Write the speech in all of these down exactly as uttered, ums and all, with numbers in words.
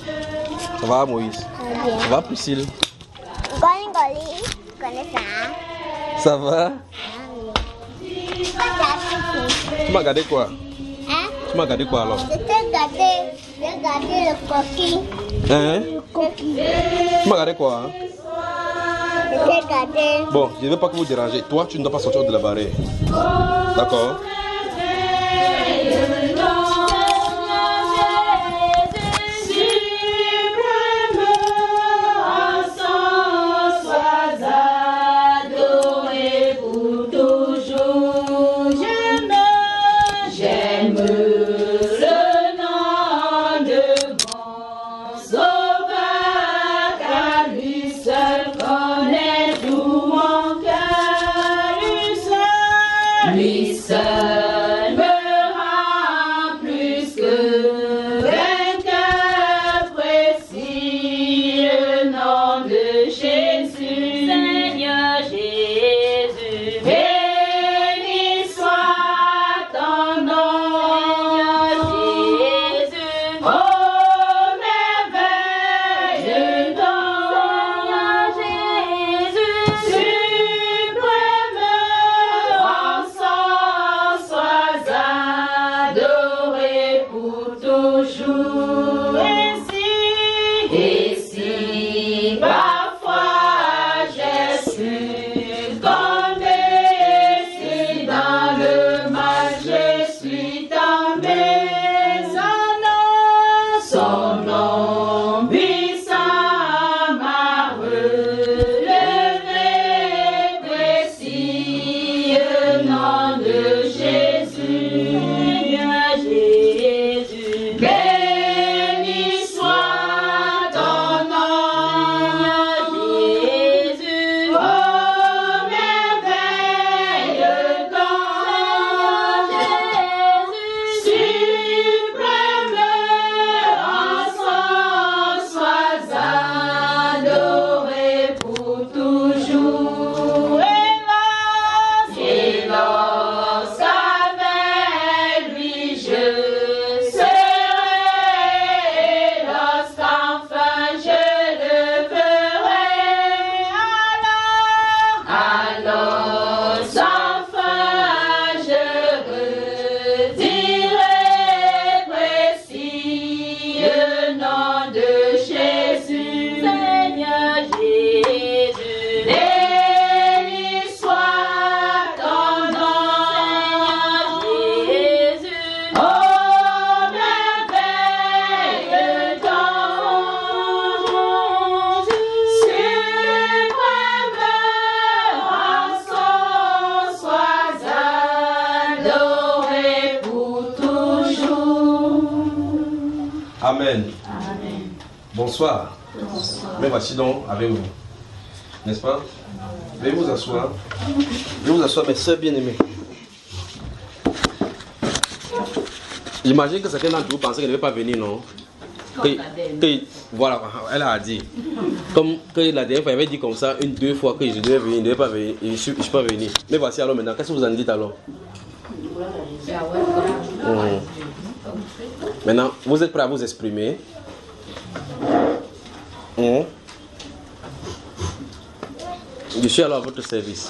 Ça va Moïse? Très bien. Ça va Priscille? Goli Goli, tu connais ça? Ça va? Ah oui. Tu m'as regardé quoi? Hein? Tu m'as regardé quoi alors? Je t'ai regardé, j'ai regardé le coquille. Hein? Le coquille. Tu m'as regardé quoi? Hein? Je t'ai regardé. Bon, je ne veux pas que vous dérangez. Toi, tu ne dois pas sortir de la barrière. D'accord? Lui seul me rend plus que vainqueur, précis le nom de Jésus. Seigneur Jésus, béni soit ton nom. Seigneur Jésus, oh merveilleux don. Seigneur Jésus, suprême rançon, sois adoré pour toujours. Et si, et si parfois j'ai su tomber, si dans le mal je suis tombé, son nom, son nom puissant m'a relevé, précieux nom de Jésus. Seigneur Jésus, béni soit ton nom. Jésus, oh merveilleux don. Jésus, suprême rançon, sois adoré pour toujours. Hélas, hélas, avec lui je serai, lorsqu'enfin je le ferai. Alors, alors, enfin je redirai, précieux nom de Jésus. Seigneur Jésus, béni soit ton nom. Seigneur Jésus, oh merveilleux don. Suprême rançon, sois adoré pour toujours. Amen. Amen. Bonsoir. Mais voici donc avec vous. N'est-ce pas? Veuillez vous asseoir. Veuillez vous asseoir, mes soeurs bien-aimées. J'imagine que certains d'entre vous pensaient qu'elle ne devait pas venir, non? Que, que- voilà, elle a dit. Comme que la dernière fois, elle avait dit comme ça, une, deux fois que je devais venir, je ne devais pas venir, et je ne suis, je suis pas venu. Mais voici alors maintenant, qu'est-ce que vous en dites alors? Mhm. Maintenant, vous êtes prêts à vous exprimer? Mhm. Je suis alors à votre service.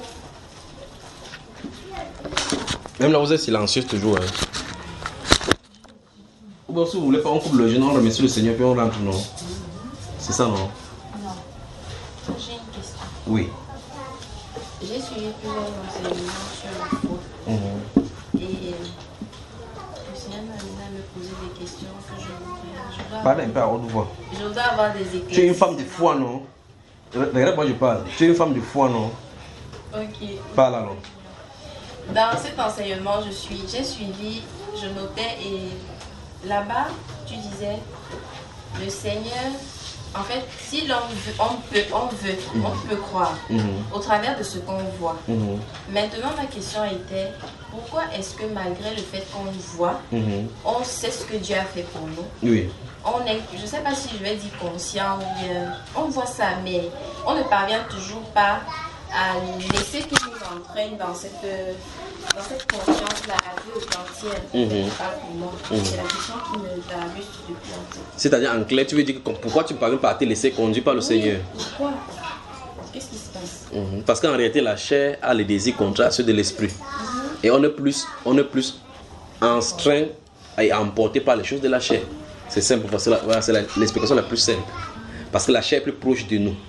Même là, vous êtes silencieux toujours. Hein. Ou bien si vous voulez pas, on coupe le jeune, on remercie le Seigneur, puis on rentre, non? C'est ça, non? Non. J'ai une question. Oui. J'ai suivi plusieurs enseignements sur la foi. Mhm. Et le Seigneur m'a amené à me poser des questions que je voudrais. Je dois, Parlez un peu à haute voix. je dois avoir des éclaircissements. Tu es une femme de foi, non? Regarde, moi je parle. Tu es une femme de foi, non? Ok. Parle alors. Dans cet enseignement, je suis, j'ai suivi, je notais et là-bas, tu disais, le Seigneur, en fait, si l'on veut, on peut, on veut, Mhm. on peut croire Mhm. au travers de ce qu'on voit. Mhm. Maintenant, ma question était, pourquoi est-ce que malgré le fait qu'on voit, Mhm. on sait ce que Dieu a fait pour nous? Oui. On est, je ne sais pas si je vais dire conscient ou bien, on voit ça, mais on ne parvient toujours pas à laisser qu'il nous entraîne dans cette, dans cette confiance-là, à Dieu entière, Mhm. pas pour moi. Mhm. C'est la question qui me taraude depuis longtemps. C'est-à-dire en clair, tu veux dire que pourquoi tu ne parviens pas à te laisser conduire par le Seigneur? Pourquoi? Qu'est-ce qui se passe? Mhm. Parce qu'en réalité, la chair a les désirs contraires à ceux de l'esprit. Et on est plus, on est plus enstreint et emporté par les choses de la chair. C'est simple, parce que la- voilà, c'est la- l'explication la plus simple. Parce que la chair est plus proche de nous.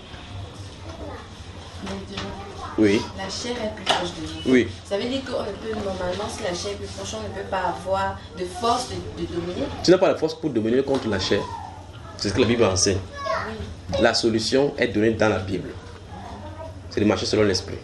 Oui, La chair est plus proche de nous. oui. Ça veut dire qu'on ne peut, normalement, si la chair est plus proche, on ne peut pas avoir de force de, de dominer. Tu n'as pas la force pour dominer contre la chair. C'est ce que la Bible enseigne. La solution est donnée dans la Bible. C'est de marcher selon l'esprit.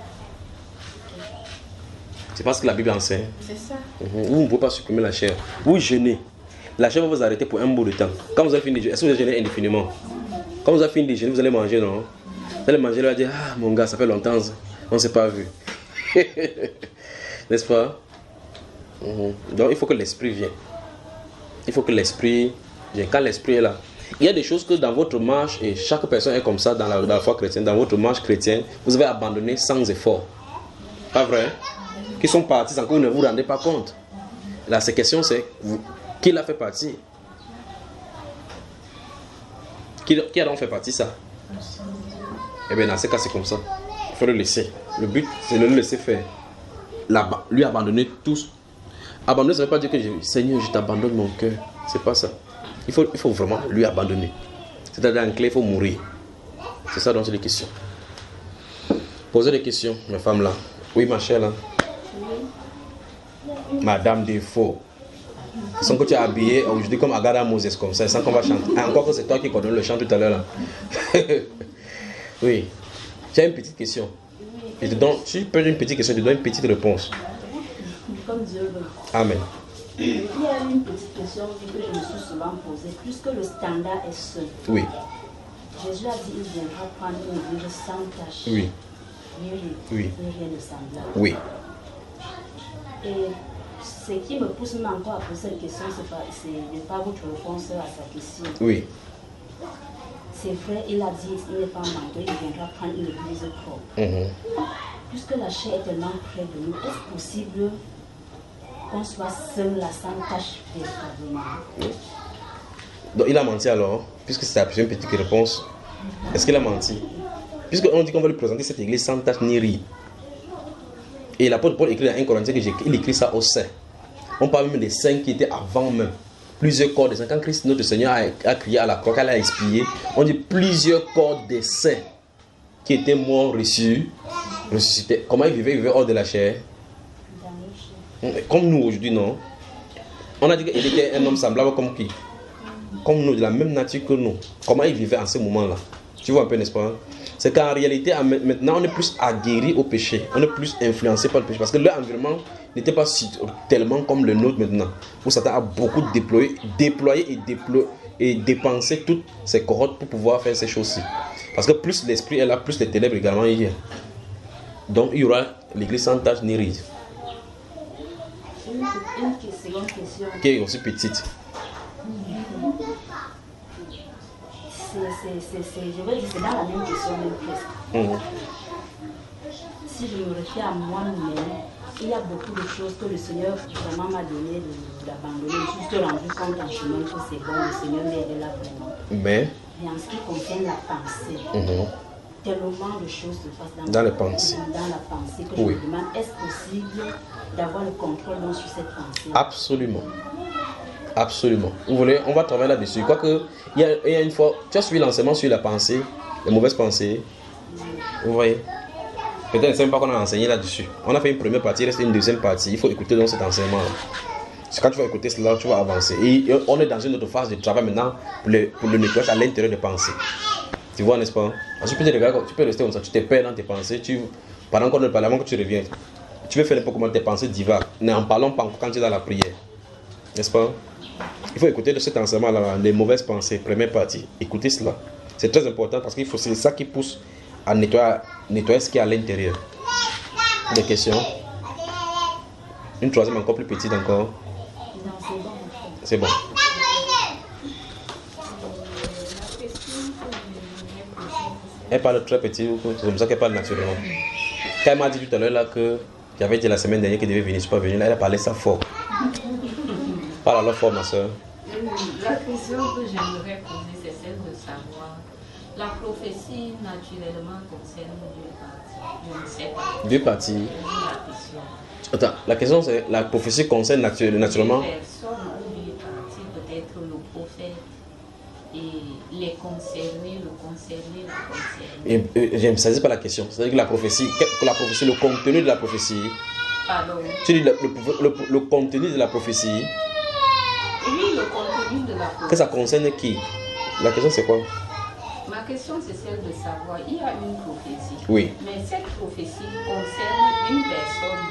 C'est parce que la Bible enseigne. C'est ça. Mhm. Vous ne pouvez pas supprimer la chair. Vous jeûnez. La chair va vous arrêter pour un bout de temps. Quand vous avez fini de jeûner, est-ce que vous avez jeûné indéfiniment? Quand vous avez fini de jeûner, vous allez manger, non? Vous allez manger, vous allez dire, ah mon gars, ça fait longtemps, on ne s'est pas vu. N'est-ce pas? Mhm. Donc il faut que l'esprit vienne. Il faut que l'esprit vienne. Quand l'esprit est là, il y a des choses que dans votre marche, et chaque personne est comme ça dans la, dans la foi chrétienne, dans votre marche chrétienne, vous avez abandonné sans effort. Pas vrai? Qui sont partis sans que vous ne vous rendez pas compte. La question c'est, vous, qui l'a fait partir? Qui, qui a donc fait partie ça? Eh bien dans ce cas c'est comme ça. Il faut le laisser. Le but c'est de le laisser faire. Là-bas, lui abandonner tous. Abandonner ça ne veut pas dire que je, Seigneur je t'abandonne mon cœur. C'est pas ça. Il faut, il faut vraiment lui abandonner. C'est-à-dire en clé il faut mourir. C'est ça dont c'est les questions. Posez des questions, mes femmes là. Oui ma chère là. Madame Défaut. Sans que tu es habillé aujourd'hui comme Agatha Moses comme ça, sans qu'on va chanter. Ah, encore que c'est toi qui coordonne le chant tout à l'heure là. Oui. Tu as une petite question. Et te donne, si tu poses une petite question, je te donne une petite réponse. Comme Dieu veut. Amen. Il y a une petite question que je me suis souvent posée. Puisque le standard est seul, Oui. Jésus a dit qu'il viendra prendre une église sans tache. Oui. Ni rien, Oui. ni rien de semblable. Oui. Et ce qui me pousse même encore à poser cette question, c'est pas, c'est de pas votre réponse à sa question. Oui. C'est vrai, il a dit qu'il n'est pas menteur, il viendra prendre une église propre. Mhm. Puisque la chair est tellement près de nous, est-ce possible qu'on soit seul là sans tâche véritablement? Donc il a menti alors, puisque c'est une petite réponse. Est-ce qu'il a menti? Puisqu'on dit qu'on va lui présenter cette église sans tache ni rire. Et l'apôtre Paul écrit dans un Corinthiens qu'il écrit ça au sein. On parle même des saints qui étaient avant même. Plusieurs corps des saints. Quand Christ, notre Seigneur, a, a crié à la croix, qu'elle a expié, on dit plusieurs corps des saints qui étaient morts, reçus, ressuscités. Comment ils vivaient? Ils vivaient hors de la chair. Comme nous aujourd'hui, non? On a dit qu'il était un homme semblable comme qui? Comme nous, de la même nature que nous. Comment ils vivaient en ce moment-là? Tu vois un peu, n'est-ce pas? C'est qu'en réalité, maintenant, on est plus aguerri au péché. On est plus influencé par le péché. Parce que leur environnement n'était pas tellement comme le nôtre maintenant. Où Satan a beaucoup déployé, déployé et, déplo et dépensé toutes ses cohortes pour pouvoir faire ces choses-ci. Parce que plus l'esprit est là, plus les ténèbres également y viennent. Donc, il y aura l'église sans tache ni ride. Une, une seconde question. Qui est aussi petite. C'est, je vais dire, c'est dans la même question, même presque. Mmh. Si je me réfère à moi-même, il y a beaucoup de choses que le Seigneur vraiment m'a donné d'abandonner. Je me suis rendu compte en chemin que c'est bon, le Seigneur m'aide là vraiment. Mais, et en ce qui concerne la pensée, mmh. tellement de choses se passent dans, dans, la, pensée. dans la pensée que oui. je me demande, est-ce possible d'avoir le contrôle donc, sur cette pensée? Absolument. Absolument. Vous voulez, on va travailler là-dessus. Quoique, il y, a, il y a une fois, tu as suivi l'enseignement sur la pensée, les mauvaises pensées. Vous voyez? Peut-être ne savez pas qu'on a enseigné là-dessus. On a fait une première partie, il reste une deuxième partie. Il faut écouter donc cet enseignement-là. Quand tu vas écouter cela, tu vas avancer. Et on est dans une autre phase de travail maintenant pour le, pour le nettoyage à l'intérieur des pensées. Tu vois, n'est-ce pas? Tu peux, te regarder, tu peux rester comme ça, tu te perds dans tes pensées. Tu, pendant qu'on ne parle, avant que tu reviennes, tu veux faire un peu comment tes pensées divaguent. N'en parlons pas quand tu es dans la prière. N'est-ce pas? Il faut écouter de cet enseignement-là, les mauvaises pensées, première partie. Écoutez cela. C'est très important parce que c'est ça qui pousse à nettoyer, nettoyer ce qui est à l'intérieur. Des questions? Une troisième encore plus petite encore. C'est bon. Elle parle très petit, c'est comme ça qu'elle parle naturellement. Quand elle m'a dit tout à l'heure là que qui avait été la semaine dernière qui devait venir, je ne suis pas venu, là, elle a parlé ça fort. Parle alors fort, ma soeur. La question que j'aimerais poser, c'est celle de savoir, la prophétie naturellement concerne deux parties. Je ne sais pas. Deux parties. La question. Attends, la question c'est, la prophétie concerne natu- naturellement Deux personnes ou deux parties, peut-être le prophète et les concernés, le concerné, le concerné. et, et, je ne saisis pas la question. C'est-à-dire que la prophétie, que la prophétie, le contenu de la prophétie, Pardon. tu dis le, le, le, le contenu de la prophétie, Oui, le contenu de la prophétie. que ça concerne qui? La question c'est quoi? Ma question c'est celle de savoir, il y a une prophétie. Oui. Mais cette prophétie concerne une personne.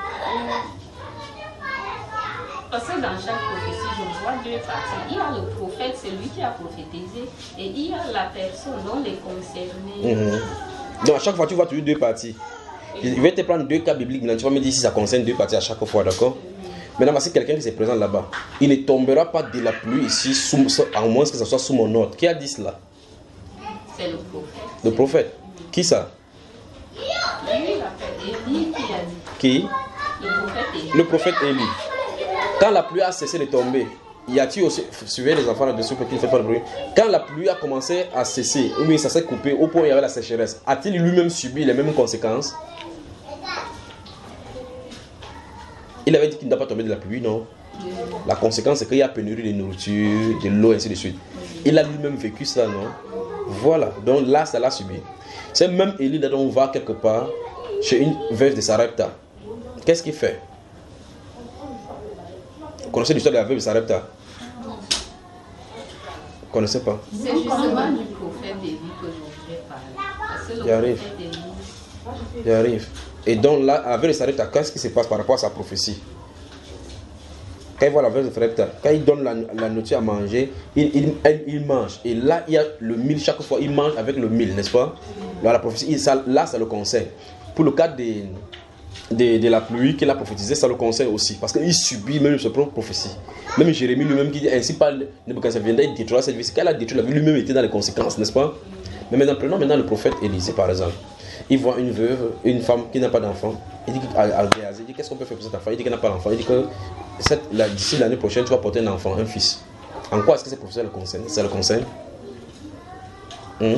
Parce que dans chaque prophétie, je vois deux parties. Il y a le prophète, c'est lui qui a prophétisé, et il y a la personne dont les concernés. Mm-hmm. Donc à chaque fois, tu vois toujours deux parties. Je vais te prendre deux cas bibliques, maintenant tu vas me dire si ça concerne deux parties à chaque fois, d'accord? Maintenant, voici quelqu'un qui se présente là-bas. Il ne tombera pas de la pluie ici, sous, à moins que ce soit sous mon ordre. Qui a dit cela? C'est le prophète. Le prophète. Qui ça? Lui, il appelle Élie qui a dit. Qui? Le prophète Élie. Le prophète Élie. Quand la pluie a cessé de tomber, y a-t-il aussi, suivez les enfants là-dessus pour qu'ils ne fassent pas de bruit. Quand la pluie a commencé à cesser, ou bien ça s'est coupé, au point où il y avait la sécheresse, a-t-il lui-même subi les mêmes conséquences? Il avait dit qu'il ne doit pas tomber de la pluie, non? La conséquence, c'est qu'il y a pénurie de nourriture, de l'eau, ainsi de suite. Il a lui-même vécu ça, non? Voilà. Donc là, ça l'a subi. C'est même Élie, là, on va quelque part chez une veuve de Sarepta. Qu'est-ce qu'il fait? Vous connaissez l'histoire de la veuve de Sarepta? Vous ne connaissez pas? C'est justement du prophète Élie que je voudrais parler. Parce que le J'arrive. prophète Élie. J'arrive. Et donc là, la veuve de Sarepta, qu'est-ce qui se passe par rapport à sa prophétie? Quand il voit la veuve de Sarepta, quand il donne la, la nourriture à manger, il, il, elle, il mange. Et là, il y a le mil, chaque fois, il mange avec le mil, n'est-ce pas? Là, la prophétie, il, ça, là, ça le concerne. Pour le cas de, de, de la pluie qu'il a prophétisé, ça le concerne aussi. Parce qu'il subit même sa propre prophétie. Même Jérémie lui-même qui dit, ainsi parle Nebuchadnezzar viendra, il détruira cette vie. Qu'elle a détruit la vie, lui-même était dans les conséquences, n'est-ce pas? Mais maintenant, prenons maintenant le prophète Élisée, par exemple. Il voit une veuve, une femme qui n'a pas d'enfant. Il dit à Géhazi, il dit qu'est-ce qu'on peut faire pour cet enfant? Il dit qu'elle n'a pas d'enfant. Il dit que d'ici l'année prochaine, tu vas porter un enfant, un fils. En quoi est-ce que cette prophétie le concerne? Ça le concerne? Hum?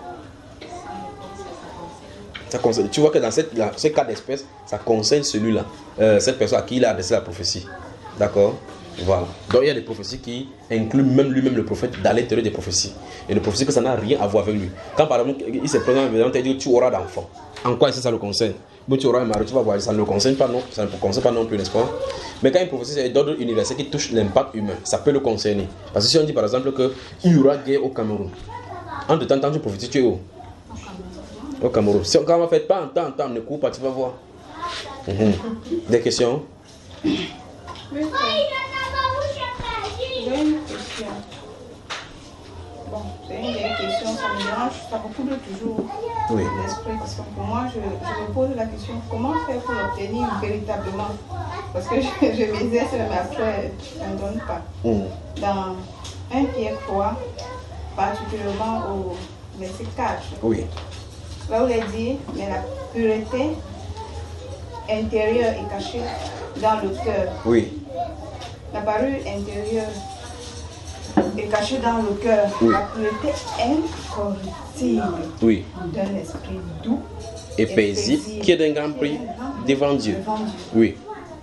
Ça concerne. Tu vois que dans cette, là, ce cas d'espèce, ça concerne celui-là, euh, cette personne à qui il a adressé la prophétie. D'accord? Voilà. Donc il y a des prophéties qui incluent même lui-même le prophète dans l'intérieur des prophéties. Et des prophéties que ça n'a rien à voir avec lui. Quand par exemple il se présente devant toi et dit tu auras d'enfants. En quoi est-ce que ça le concerne? Bon, tu auras un mari, tu vas voir, ça ne le concerne pas non, ça ne le concerne pas non plus, n'est-ce pas? Mais quand une prophétie est d'ordre universel qui touche l'impact humain, ça peut le concerner. Parce que si on dit par exemple qu'il y aura guerre au Cameroun, en de temps en temps tu prophétises, tu es où? Au Cameroun. Si on ne fait pas en temps en temps, ne cours pas, tu vas voir. Mmh. Des questions? Oui, j'ai une question. Bon, c'est une vieille question, ça me dérange, ça me coupe toujours Oui. l'esprit. Parce que pour moi, je, je me pose la question, comment faire pour l'obtenir véritablement? Parce que je, je m'exerce, mais après, ça ne donne pas. Mmh. Dans un Pierre trois, particulièrement au verset quatre, Oui. là où il est dit, mais la pureté intérieure est cachée dans le cœur. Oui. La parure intérieure est cachée dans le cœur. Oui. La pureté incorruptible Oui. d'un esprit doux Et paisible, qui est d'un grand prix devant Dieu. devant Dieu. Oui.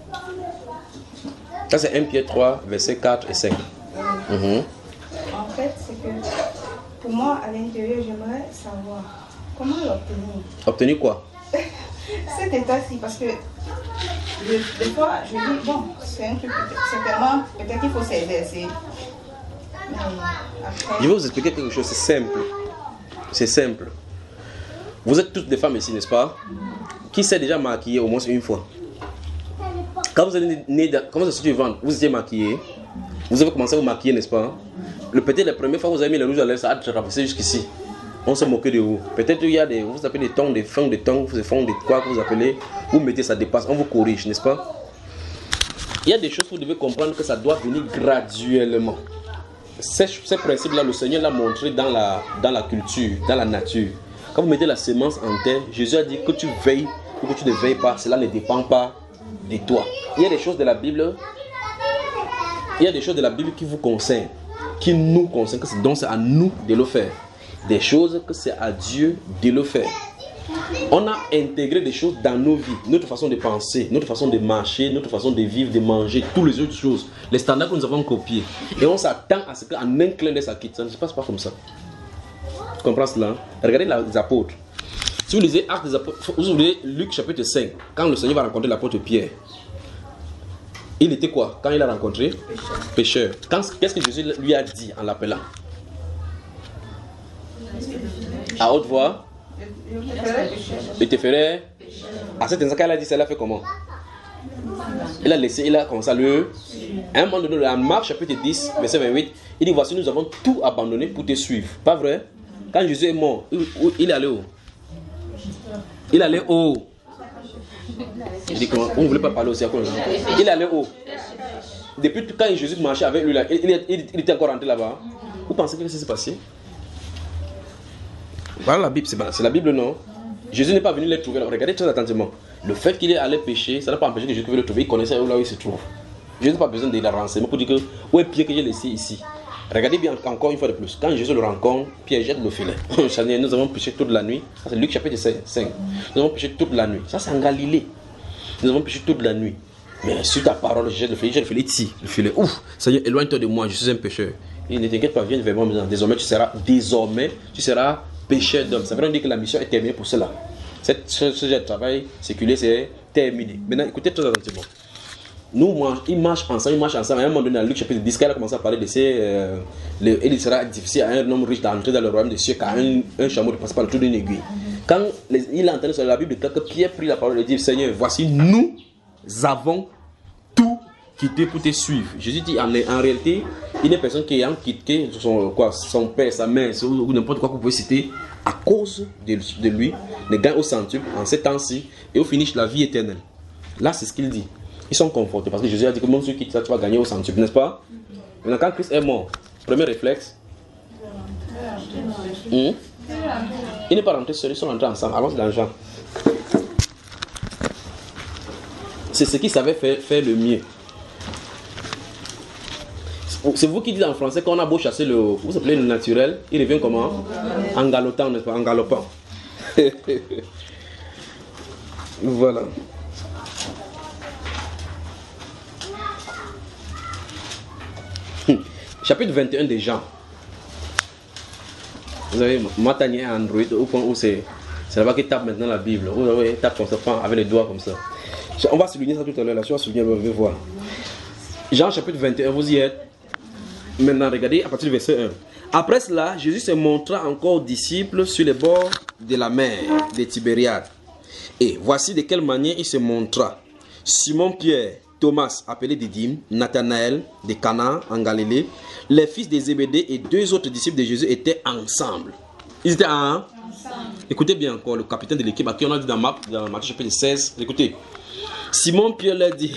Ça c'est un Pierre trois, versets quatre et cinq. Euh, Mhm. En fait, c'est que pour moi, à l'intérieur, j'aimerais savoir comment l'obtenir. Obtenir quoi? Cet état-ci, parce que de- des fois, je dis, bon, c'est un truc, certainement, peut-être qu'il faut s'exercer. Mais après, Je vais vous expliquer quelque chose, c'est simple. C'est simple. Vous êtes toutes des femmes ici, n'est-ce pas? Qui s'est déjà maquillée au moins une fois? Quand vous êtes né, dans- quand vous êtes sorti du ventre, vous étiez maquillée. Vous avez commencé à vous maquiller, n'est-ce pas? Le peut-être la première fois que vous avez mis le rouge à lèvres, ça a traversé jusqu'ici. On se moquait de vous. Peut-être il y a des, vous appelez des tons, des fins de tons, des fonds de quoi que vous appelez. Vous mettez, ça dépasse, on vous corrige, n'est-ce pas? Il y a des choses que vous devez comprendre que ça doit venir graduellement. Ces, ces principes-là, le Seigneur l'a montré dans la, dans la culture, dans la nature. Quand vous mettez la semence en terre, Jésus a dit que tu veilles ou que tu ne veilles pas, cela ne dépend pas de toi. Il y a des choses de la Bible, il y a des choses de la Bible qui vous concernent, qui nous concernent, donc c'est à nous de le faire. Des choses que c'est à Dieu de le faire. On a intégré des choses dans nos vies, notre façon de penser, notre façon de marcher, notre façon de vivre, de manger, toutes les autres choses, les standards que nous avons copiés. Et on s'attend à ce qu'en un clin d'œil ça quitte. Ça ne se passe pas comme ça. Tu comprends cela? Regardez les apôtres. Si vous lisez Actes des apôtres, vous ouvrez Luc chapitre cinq, quand le Seigneur va rencontrer l'apôtre Pierre, il était quoi? Quand il a rencontré pécheur. Qu'est-ce que Jésus lui a dit en l'appelant? À haute voix, il te ferait. À cet instant, quand il a dit ça, il a fait comment? Il a laissé, il a commencé à le. À un moment donné, en Marc chapitre dix, verset vingt-huit, il dit voici, nous avons tout abandonné pour te suivre. Pas vrai? Quand Jésus est mort, il est allé où? Il allait où? Il dit comment? On ne voulait pas parler aussi à quoi? Il allait où? Depuis quand Jésus marchait avec lui, là, il, il, il, il était encore rentré là-bas. Vous pensez que ça s'est passé? Voilà la Bible, c'est la Bible, non? Jésus n'est pas venu les trouver. Regardez très attentivement. Le fait qu'il est allé pécher, ça n'a pas empêché que Jésus puisse le trouver. Il connaissait là où il se trouve. Jésus n'a pas besoin de la renseigner pour dire que où est Pierre que j'ai laissé ici. Regardez bien encore une fois de plus. Quand Jésus le rencontre, Pierre jette le filet. Nous avons péché toute la nuit. C'est Luc chapitre cinq. Nous avons péché toute la nuit. Ça, c'est en Galilée. Nous avons péché toute la nuit. Mais sur ta parole, je jette le filet. Je jette le filet ici. Le filet. Ouf, Seigneur, éloigne-toi de moi. Je suis un pécheur. Il ne t'inquiète pas, viens vers moi maintenant. Désormais, tu seras, désormais, tu seras pécheur d'homme. Ça veut dire que la mission est terminée pour cela. Cette, ce, ce travail séculier, c'est terminé. Maintenant, écoutez très attentivement. Nous, ils marchent ensemble, ils marchent ensemble. À un moment donné, dans Luc chapitre dix, quand il a commencé à parler de ces. Euh, le, il sera difficile à un homme riche d'entrer dans le royaume des cieux qu'à un, un chameau de passer par le trou d'une aiguille. Quand les, il a entendu sur la Bible, quand Pierre prit la parole et dit Seigneur, voici, nous avons tout quitté pour te suivre. Jésus dit en, en réalité, il n'est personne qui a quitté son, quoi, son père, sa mère, ou n'importe quoi que vous pouvez citer, à cause de, de lui, ne gagne au centuple en ces temps-ci et au finish la vie éternelle. Là, c'est ce qu'il dit. Ils sont confortés parce que Jésus a dit que même ceux qui quitte ça, tu vas gagner au centuple, n'est-ce pas? Maintenant, quand Christ est mort, premier réflexe, hmm? Il n'est pas rentré seul, ils sont rentrés ensemble. Allons dans Jean. C'est ce qu'il savait faire, faire le mieux. C'est vous qui dites en français qu'on a beau chasser le, vous appelez le naturel, il revient comment? En galotant, n'est-ce pas? En galopant. Voilà. Chapitre vingt et un de Jean. Vous avez Matanier Android, au point où c'est là-bas qu'il tape maintenant la Bible. Vous avez tape comme ça, avec les doigts comme ça. On va souligner ça tout à l'heure, là, tu vas souligner, on va voir. Jean chapitre vingt et un, vous y êtes. Maintenant, regardez à partir du verset un. Après cela, Jésus se montra encore aux disciples sur les bords de la mer de Tibériade. Et voici de quelle manière il se montra. Simon-Pierre, Thomas, appelé Didyme, Nathanaël de Cana en Galilée, les fils de Zébédée et deux autres disciples de Jésus étaient ensemble. Ils étaient en... ensemble. Écoutez bien encore le capitaine de l'équipe à qui on a dit dans Marc, dans Matthieu chapitre seize. Écoutez. Simon-Pierre leur dit,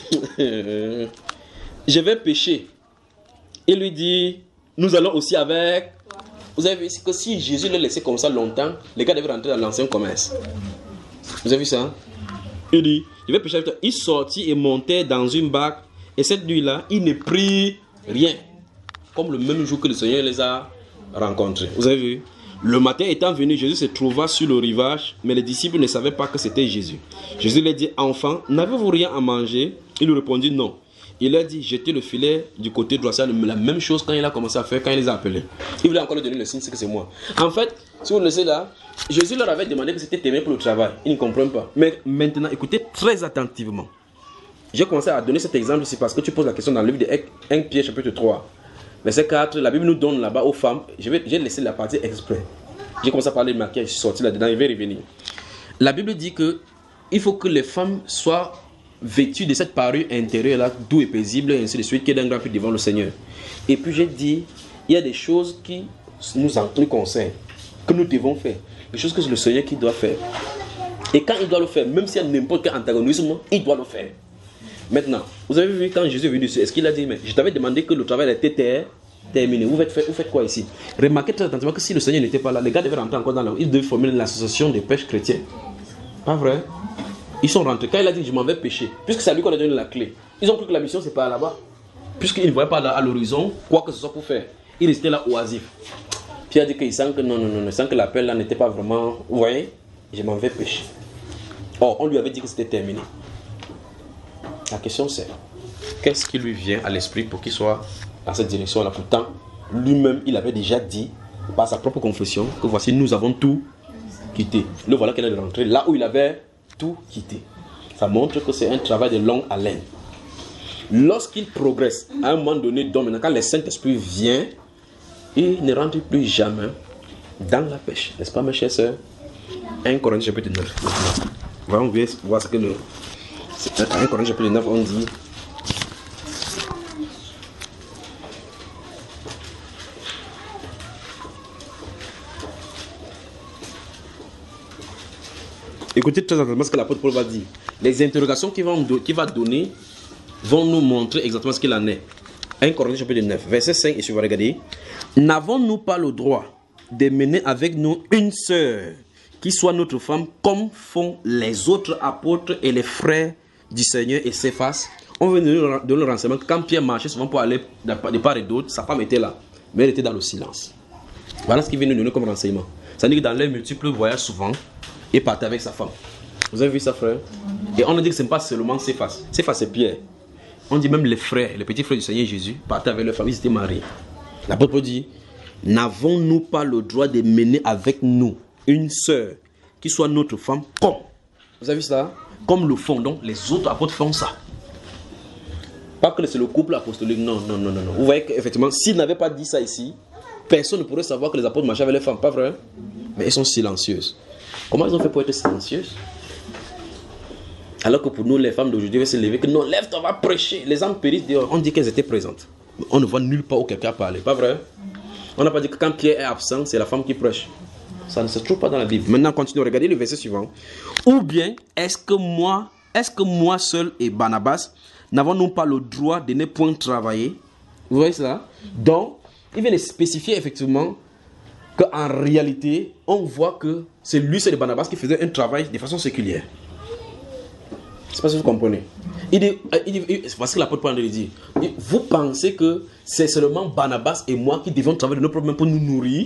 je vais pécher. Il lui dit, nous allons aussi avec... Vous avez vu que si Jésus le laissait comme ça longtemps, les gars devaient rentrer dans l'ancien commerce. Vous avez vu ça? Il dit, je vais pécher avec toi. Il sortit et montait dans une barque. Et cette nuit-là, il ne prit rien. Comme le même jour que le Seigneur les a rencontrés. Vous avez vu? Le matin étant venu, Jésus se trouva sur le rivage, mais les disciples ne savaient pas que c'était Jésus. Jésus leur dit, enfants, n'avez-vous rien à manger? Il lui répondit non. Il leur dit, jetez le filet du côté droit. C'est la même chose quand il a commencé à faire, quand il les a appelés. Il voulait encore leur donner le signe, c'est que c'est moi. En fait, si vous le savez là, Jésus leur avait demandé que c'était terminé pour le travail. Ils ne comprennent pas. Mais maintenant, écoutez très attentivement. J'ai commencé à donner cet exemple ici parce que tu poses la question dans le livre de premier Pierre chapitre trois. Verset quatre, la Bible nous donne là-bas aux femmes. Je vais, j'ai laissé la partie exprès. J'ai commencé à parler de maquillage, je suis sorti là-dedans, il va revenir. La Bible dit que il faut que les femmes soient vêtues de cette parure intérieure là, doux et paisible, et ainsi de suite, qui est d'un grand prix devant le Seigneur. Et puis j'ai dit, il y a des choses qui nous, en, nous concernent, que nous devons faire, des choses que c'est le Seigneur qui doit faire. Et quand il doit le faire, même s'il y a n'importe quel antagonisme, il doit le faire. Maintenant, vous avez vu quand Jésus est venu ici, est-ce qu'il a dit, mais je t'avais demandé que le travail était terminé. Vous faites, vous faites quoi ici? Remarquez très attentivement que si le Seigneur n'était pas là, les gars devaient rentrer encore dans la... Ils devaient former l'association des pêches chrétiens. Pas vrai? Ils sont rentrés. Quand il a dit je m'en vais pêcher, puisque c'est à lui qu'on a donné la clé, ils ont cru que la mission c'est pas là-bas. Puisqu'ils ne voyaient pas là, à l'horizon quoi que ce soit pour faire. Il restait là oisif. Puis il a dit qu'il sent que non, non, non, il sent que l'appel là n'était pas vraiment. Vous voyez, je m'en vais pêcher. Or, on lui avait dit que c'était terminé. La question c'est, qu'est-ce qui lui vient à l'esprit pour qu'il soit dans cette direction-là? Pourtant, lui-même, il avait déjà dit, par sa propre confession, que voici, nous avons tout quitté. Le voilà qu'il est rentré là où il avait tout quitté. Ça montre que c'est un travail de longue haleine. Lorsqu'il progresse, à un moment donné, donc maintenant, quand le Saint-Esprit vient, il ne rentre plus jamais dans la pêche. N'est-ce pas, mes chers sœurs? un Corinthiens chapitre neuf. On va voir ce que le... un Corinthiens chapitre neuf, on dit... Écoutez très attentivement ce que l'apôtre Paul va dire. Les interrogations qu'il va, qu'il va donner vont nous montrer exactement ce qu'il en est. un Corinthiens chapitre neuf, verset cinq, et suivant, regardez. N'avons-nous pas le droit de mener avec nous une sœur qui soit notre femme, comme font les autres apôtres et les frères du Seigneur et Céphas? On veut donner le renseignement que quand Pierre marchait souvent pour aller de part et d'autre, sa femme était là, mais elle était dans le silence. Voilà ce qu'il vient nous donner comme renseignement. Ça veut dire que dans les multiples voyages souvent, il partait avec sa femme. Vous avez vu ça, frère? Et on a dit que ce n'est pas seulement Céphas. Céphas, c'est Pierre. On dit même les frères, les petits frères du Seigneur Jésus, partaient avec leur famille, ils étaient mariés. L'apôtre dit, n'avons-nous pas le droit de mener avec nous une sœur qui soit notre femme comme, vous avez vu ça? Comme le font, donc les autres apôtres font ça. Pas que c'est le couple apostolique, non, non, non, non. Vous voyez qu'effectivement, s'ils n'avaient pas dit ça ici, personne ne pourrait savoir que les apôtres marchaient avec les femmes, pas vrai? Mais elles sont silencieuses. Comment ils ont fait pour être silencieuses? Alors que pour nous, les femmes d'aujourd'hui vont se lever, que non, lève-toi, on va prêcher. Les âmes périssent dehors. On dit qu'elles étaient présentes. On ne voit nulle part où quelqu'un a parlé, pas vrai? On n'a pas dit que quand Pierre est absent, c'est la femme qui prêche. Ça ne se trouve pas dans la Bible. Maintenant, continuez, regardez le verset suivant. Ou bien, est-ce que moi, est-ce que moi seul et Barnabas n'avons-nous pas le droit de ne point travailler? Vous voyez cela? Donc, il vient de spécifier effectivement qu'en réalité, on voit que c'est lui, c'est le Barnabas qui faisait un travail de façon séculière. Je ne sais pas si vous comprenez. Il dit, il dit, il, c'est parce que l'apôtre Paul lui dit, vous pensez que c'est seulement Barnabas et moi qui devons travailler de nos propres mains pour nous nourrir?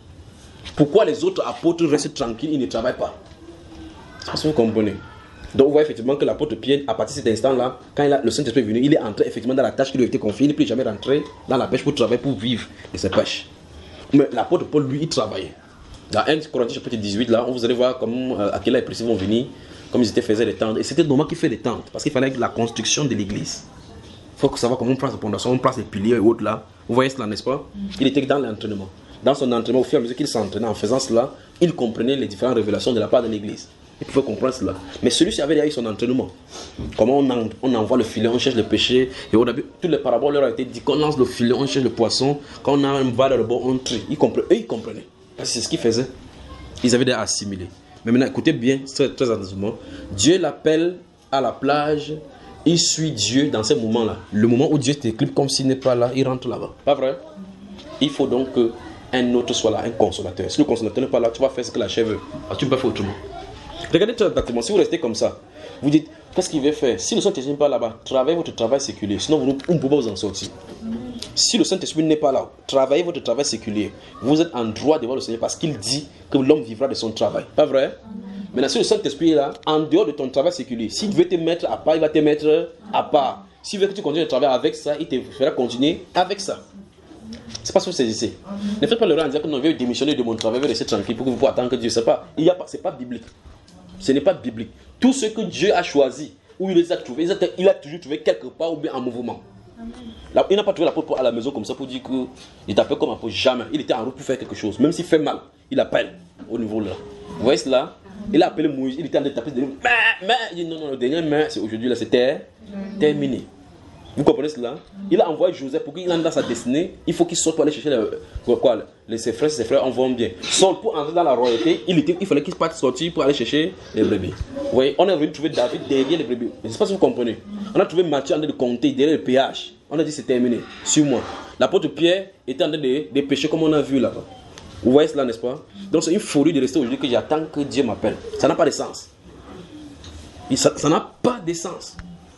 Pourquoi les autres apôtres restent tranquilles, ils ne travaillent pas? Je ne sais pas si vous comprenez. Donc vous voyez effectivement que l'apôtre Pierre, à partir de cet instant-là, quand il a, le Saint-Esprit est venu, il est entré effectivement dans la tâche qui lui a été confiée. Il n'est plus jamais rentré dans la pêche pour travailler, pour vivre de ses pêches. Mais l'apôtre Paul, lui, il travaillait. Dans un Corinthiens chapitre dix-huit, là, vous allez voir comment euh, à quelle heure précis vont venir, comme ils étaient faisait des tentes. Et c'était normal qu'ils fait des tentes, parce qu'il fallait la construction de l'église. Il faut savoir comment on place les fondations, on place les piliers et autres là. Vous voyez cela, n'est-ce pas? Il était dans l'entraînement. Dans son entraînement, au fur et à mesure qu'il s'entraînait en faisant cela, il comprenait les différentes révélations de la part de l'église. Il pouvait comprendre cela. Mais celui-ci avait déjà son entraînement. Comment on, en, on envoie le filet, on cherche le péché. Et au début, toutes les paraboles leur ont été dit qu'on lance le filet, on cherche le poisson. Quand on a un va dans le bord, on trie. Ils comprenaient. Eux, ils comprenaient. Parce que c'est ce qu'ils faisaient. Ils avaient déjà assimilé. Mais maintenant, écoutez bien, très, très attentivement. Dieu l'appelle à la plage. Il suit Dieu dans ces moments-là. Le moment où Dieu t'éclipse comme s'il n'est pas là, il rentre là-bas. Pas vrai? Il faut donc qu'un autre soit là, un consolateur. Si le consolateur n'est pas là, tu vas faire ce que la chair veut. Alors, tu ne peux pas faire autrement. Regardez très attentivement, si vous restez comme ça, vous dites, qu'est-ce qu'il veut faire? Si le Saint-Esprit n'est pas là-bas, travaillez votre travail séculier, sinon vous ne pouvez pas vous en sortir. Si le Saint-Esprit n'est pas là, travaillez votre travail séculier. Vous êtes en droit devant le Seigneur parce qu'il dit que l'homme vivra de son travail. Pas vrai? Maintenant, si le Saint-Esprit est là, en dehors de ton travail séculier, s'il veut te mettre à part, il va te mettre à part. S'il veut que tu continues de travailler avec ça, il te fera continuer avec ça. C'est pas ce que vous saisissez. Ne faites pas le rang en disant que non, je vais démissionner de mon travail, je vais rester tranquille pour que vous puissiez attendre que Dieu. Ce n'est pas, pas biblique. Ce n'est pas biblique. Tout ce que Dieu a choisi, où il les a trouvés, il a toujours trouvé quelque part ou bien en mouvement. Là, il n'a pas trouvé l'apôtre à la maison comme ça pour dire qu'il t'appelle comme apôtre. Jamais. Il était en route pour faire quelque chose. Même s'il fait mal, il appelle au niveau là. Vous voyez cela? Il a appelé Moïse, il était en train de taper. Mais, mais, il dit non, non, le dernier mais, c'est aujourd'hui là, c'était terminé. Vous comprenez cela? Il a envoyé Joseph pour qu'il entre dans sa destinée. Il faut qu'il sorte pour aller chercher les, quoi, les, ses frères, ses frères en vont bien. Saul, pour entrer dans la royauté, il, était, il fallait qu'il parte sortir pour aller chercher les brebis. Vous voyez, on est venu trouver David derrière les brebis. Je ne sais pas si vous comprenez. On a trouvé Matthieu en train de compter derrière le péage. On a dit c'est terminé. Sur moi. L'apôtre Pierre était en train de, de pécher comme on a vu là-bas. Vous voyez cela, n'est-ce pas? Donc c'est une folie de rester aujourd'hui que j'attends que Dieu m'appelle. Ça n'a pas de sens. Ça n'a pas d'essence.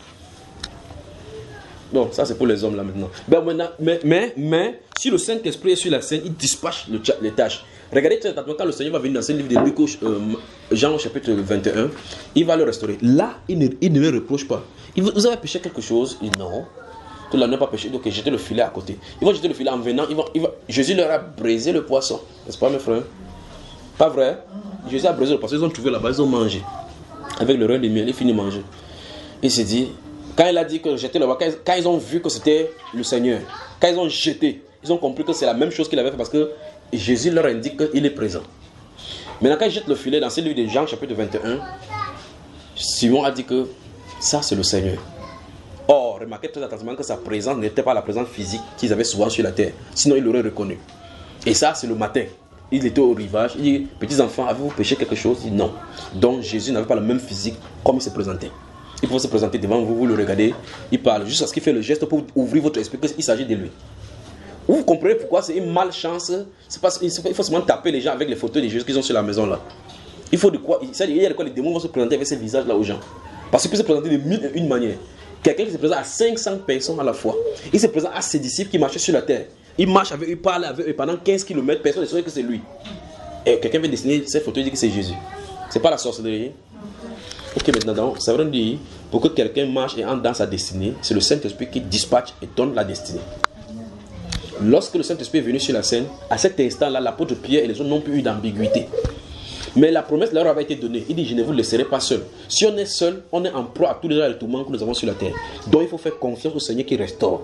Bon, ça c'est pour les hommes là maintenant. Ben, maintenant mais, mais, mais, si le Saint-Esprit est sur la scène, il dispatche le, les tâches. Regardez très attentivement quand le Seigneur va venir dans ce livre de Luc, euh, Jean chapitre vingt et un, il va le restaurer. Là, il ne, il ne le reproche pas. Il, vous avez péché quelque chose? Il dit non. Que là n'a pas péché, donc jetez le filet à côté. Ils vont jeter le filet en venant. Ils vont, ils vont, Jésus leur a brisé le poisson. N'est-ce pas mes frères? Pas vrai? Jésus a brisé le poisson. Ils ont trouvé là-bas, ils ont mangé. Avec le rein de miel, il finit de manger. Il s'est dit, quand il a dit que jeter le poisson, quand, quand ils ont vu que c'était le Seigneur, quand ils ont jeté, ils ont compris que c'est la même chose qu'il avait fait parce que Jésus leur indique qu'il est présent. Maintenant, quand ils jettent le filet dans ce livre de Jean, chapitre vingt et un, Simon a dit que ça, c'est le Seigneur. Or, remarquez très attentivement que sa présence n'était pas la présence physique qu'ils avaient souvent sur la terre. Sinon, ils l'auraient reconnu. Et ça, c'est le matin. Il était au rivage. Il dit, petits enfants, avez-vous péché quelque chose? Il dit non. Donc, Jésus n'avait pas le même physique comme il se présentait. Il faut se présenter devant vous, vous le regardez. Il parle jusqu'à ce qu'il fait le geste pour ouvrir votre esprit qu'il s'agit de lui. Vous comprenez pourquoi c'est une malchance? C'est parce qu'il faut seulement taper les gens avec les photos de Jésus qu'ils ont sur la maison là. Il faut de quoi? Il y a de quoi les démons vont se présenter avec ces visages là aux gens. Parce qu'il peut se présenter de mille et une manières. Quelqu'un qui se présente à cinq cents personnes à la fois. Il se présente à ses disciples qui marchaient sur la terre. Il marche avec eux, il parle avec eux pendant quinze kilomètres. Personne ne saurait que c'est lui. Et quelqu'un vient dessiner cette photo et dit que c'est Jésus. C'est pas la sorcellerie. Ok, maintenant, ça veut dire pour que quelqu'un marche et entre dans sa destinée, c'est le Saint-Esprit qui dispatche et donne la destinée. Lorsque le Saint-Esprit est venu sur la scène, à cet instant-là, l'apôtre Pierre et les autres n'ont plus eu d'ambiguïté. Mais la promesse leur avait été donnée. Il dit, je ne vous laisserai pas seul. Si on est seul, on est en proie à tous les gens tourments que nous avons sur la terre. Donc il faut faire confiance au Seigneur qui restaure.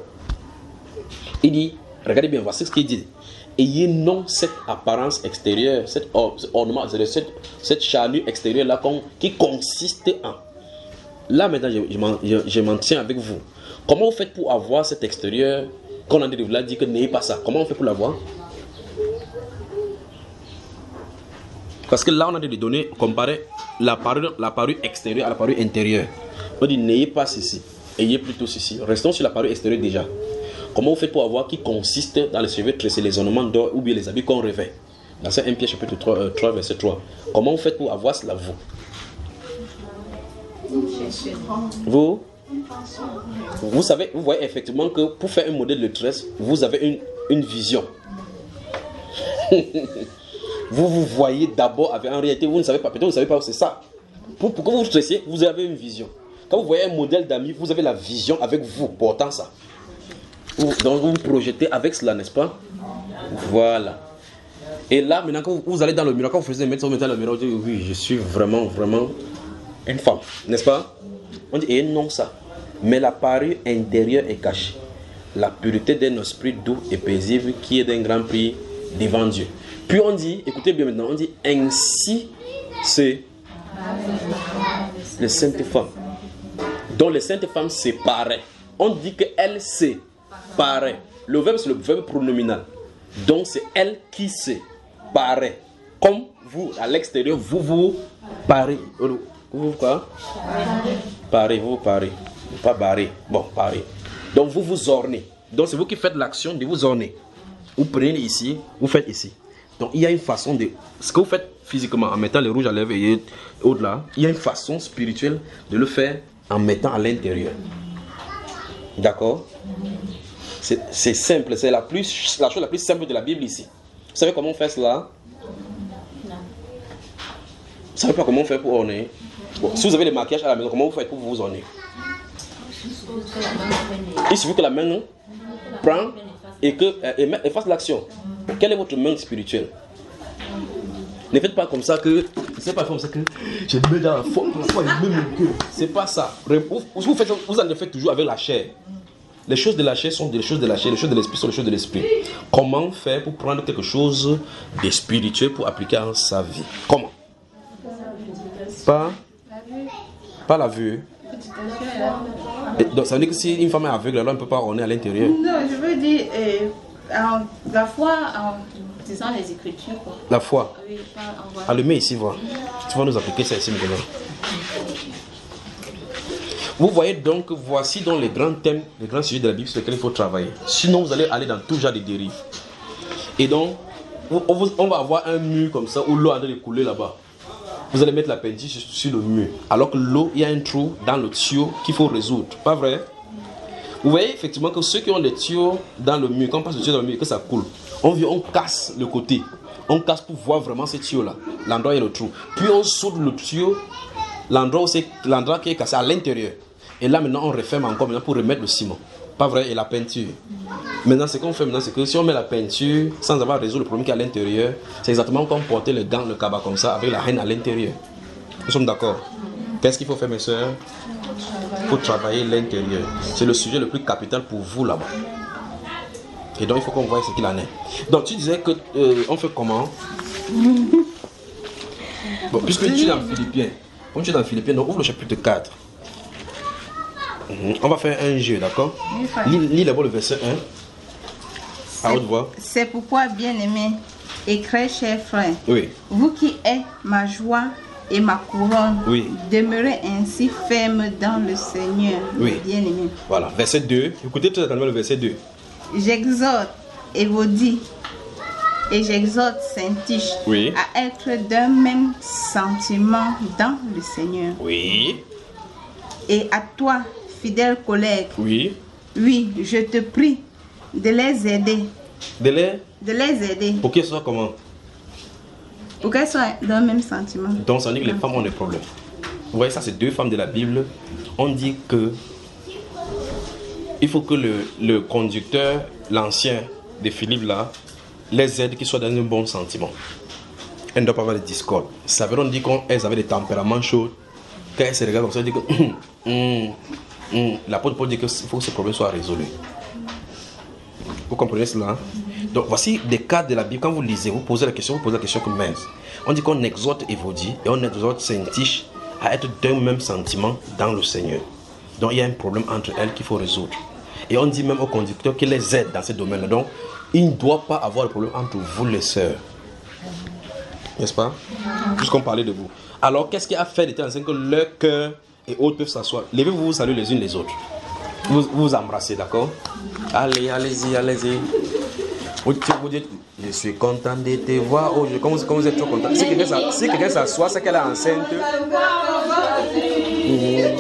Il dit, regardez bien, voici ce qu'il dit. Ayez non cette apparence extérieure, cet ornement, cette, cette charnure extérieure-là qui consiste en... Là maintenant, je, je, je m'en tiens avec vous. Comment vous faites pour avoir cet extérieur qu'on a dit, dit que n'ayez pas ça? Comment on fait pour l'avoir? Parce que là, on a des données comparées la parure, la parure extérieure à la parure intérieure. On dit n'ayez pas ceci, ayez plutôt ceci. Restons sur la parure extérieure déjà. Comment vous faites pour avoir qui consiste dans les cheveux tressés, les ornements d'or ou bien les habits qu'on revêt? Dans Saint Pierre chapitre trois, euh, trois, verset trois. Comment vous faites pour avoir cela, vous? Vous Vous savez, vous voyez effectivement que pour faire un modèle de tresse, vous avez une, une vision. Vous vous voyez d'abord avec en réalité, vous ne savez pas, peut-être vous ne savez pas où c'est ça. Pour, pour que vous stressiez, vous avez une vision. Quand vous voyez un modèle d'amis, vous avez la vision avec vous portant ça. Vous, donc vous vous projetez avec cela, n'est-ce pas? Voilà. Et là, maintenant, quand vous, vous allez dans le miroir, quand vous faisiez mettre sur le miroir, vous dites oui, je suis vraiment, vraiment une femme, n'est-ce pas? On dit, et non ça. Mais la parure intérieure est cachée. La pureté d'un esprit doux et paisible qui est d'un grand prix devant Dieu. Puis on dit, écoutez bien maintenant, on dit ainsi c'est les saintes femmes. Donc les saintes femmes séparées. On dit qu'elles séparaient. Le verbe c'est le verbe pronominal. Donc c'est elle qui séparait. Comme vous, à l'extérieur, vous vous parez. Vous vous quoi? Parez, vous vous parez. Pas barré. Bon, parez. Donc vous vous ornez. Donc c'est vous qui faites l'action de vous orner. Vous prenez ici, vous faites ici. Donc il y a une façon de... Ce que vous faites physiquement en mettant les rouges à lèvres et au-delà, il y a une façon spirituelle de le faire en mettant à l'intérieur. D'accord? C'est simple, c'est la, plus, la chose la plus simple de la Bible ici. Vous savez comment on fait cela? Non. Vous ne savez pas comment on fait pour orner? Bon, si vous avez des maquillages à la maison, comment vous faites pour vous orner? Il suffit que la main non, prend et que et, et fasse l'action. Quelle est votre main spirituelle? Ne faites pas comme ça que c'est pas comme ça que je me mets dans la foi, c'est pas ça. Vous, vous, faites, vous en le faites toujours avec la chair. Les choses de la chair sont des choses de la chair, les choses de l'esprit sont les choses de l'esprit. Comment faire pour prendre quelque chose de spirituel pour appliquer en sa vie? Comment? Pas, pas la vue. Et donc ça veut dire que si une femme est aveugle, alors on ne peut pas orner à l'intérieur. Non, je veux dire, euh, en, la foi en disant les Écritures. Quoi. La foi. Oui, pas en... Ah, le mets ici, voir. Tu vas nous appliquer ça ici maintenant. Vous voyez donc, voici donc les grands thèmes, les grands sujets de la Bible sur lesquels il faut travailler. Sinon, vous allez aller dans tout genre de dérives. Et donc, on va avoir un mur comme ça où l'eau a de couler là-bas. vous allez mettre la peinture sur, sur le mur. Alors que l'eau, il y a un trou dans le tuyau qu'il faut résoudre. Pas vrai? Vous voyez effectivement que ceux qui ont des tuyaux dans le mur, quand on passe le tuyau dans le mur et que ça coule, on vient, on casse le côté. On casse pour voir vraiment ces tuyaux-là. L'endroit où il y a le trou. Puis on soude le tuyau, l'endroit où c'est l'endroit qui est cassé à l'intérieur. Et là maintenant on referme encore maintenant pour remettre le ciment. Pas vrai? Et la peinture. Maintenant ce qu'on fait maintenant c'est que si on met la peinture sans avoir résolu le problème qui est à l'intérieur, c'est exactement comme porter le gant, le cabas comme ça avec la reine à l'intérieur. Nous sommes d'accord? Qu'est-ce qu'il faut faire mes soeurs? Il faut travailler l'intérieur. C'est le sujet le plus capital pour vous là-bas. Et donc il faut qu'on voie ce qu'il en est. Donc tu disais que euh, on fait comment? Bon, puisque tu es dans Philippiens, comme tu es dans Philippiens, donc ouvre le chapitre quatre. On va faire un jeu, d'accord? Lis, lis d'abord le verset un. À haute voix. C'est pourquoi, bien-aimés et très chers frères, Oui. vous qui êtes ma joie et ma couronne, Oui. demeurez ainsi ferme dans le Seigneur, Oui. bien-aimés. Voilà, verset deux. Écoutez tout attentivement le verset deux. J'exhorte Évodie et j'exhorte Saint-Tiche Oui. à être d'un même sentiment dans le Seigneur. Oui. Et à toi, fidèle collègue, Oui. oui, je te prie de les aider, De l'air. de les aider Pour qu'ils soient comment? pour qu'elles soient d'un même sentiment. Donc ça dit que les femmes ont des problèmes. Vous voyez, ça c'est deux femmes de la Bible. On dit que il faut que le, le conducteur, l'ancien de Philippe là, les aide qu'ils soient dans un bon sentiment. Elles ne doivent pas avoir de discorde. Ça veut dire qu'elles avaient des tempéraments chauds. Quand elles se regardent comme ça, elles disent que hum, hum. L'apôtre Paul dit qu'il faut que ce problème soit résolu. Vous comprenez cela? Donc voici des cas de la Bible. Quand vous lisez, vous posez la question, vous posez la question comme mince. On dit qu'on exhorte Évodie et on exhorte Saint-Tiche à être d'un même sentiment dans le Seigneur. Donc il y a un problème entre elles qu'il faut résoudre. Et on dit même au conducteur qu'il les aide dans ce domaine-là. Donc il ne doit pas avoir de problème entre vous les sœurs. N'est-ce pas? Puisqu'on parlait de vous. Alors qu'est-ce qui a fait de telle façon que leur cœur et autres peuvent s'asseoir? Levez-vous, vous saluez les unes les autres. Vous vous embrassez, d'accord? Allez, allez-y, allez-y. Vous dites, vous dites, je suis content de te voir. Oh, je, comment, comment vous êtes trop content? Si quelqu'un si quelqu'un s'assoit, c'est qu'elle est enceinte. Mmh.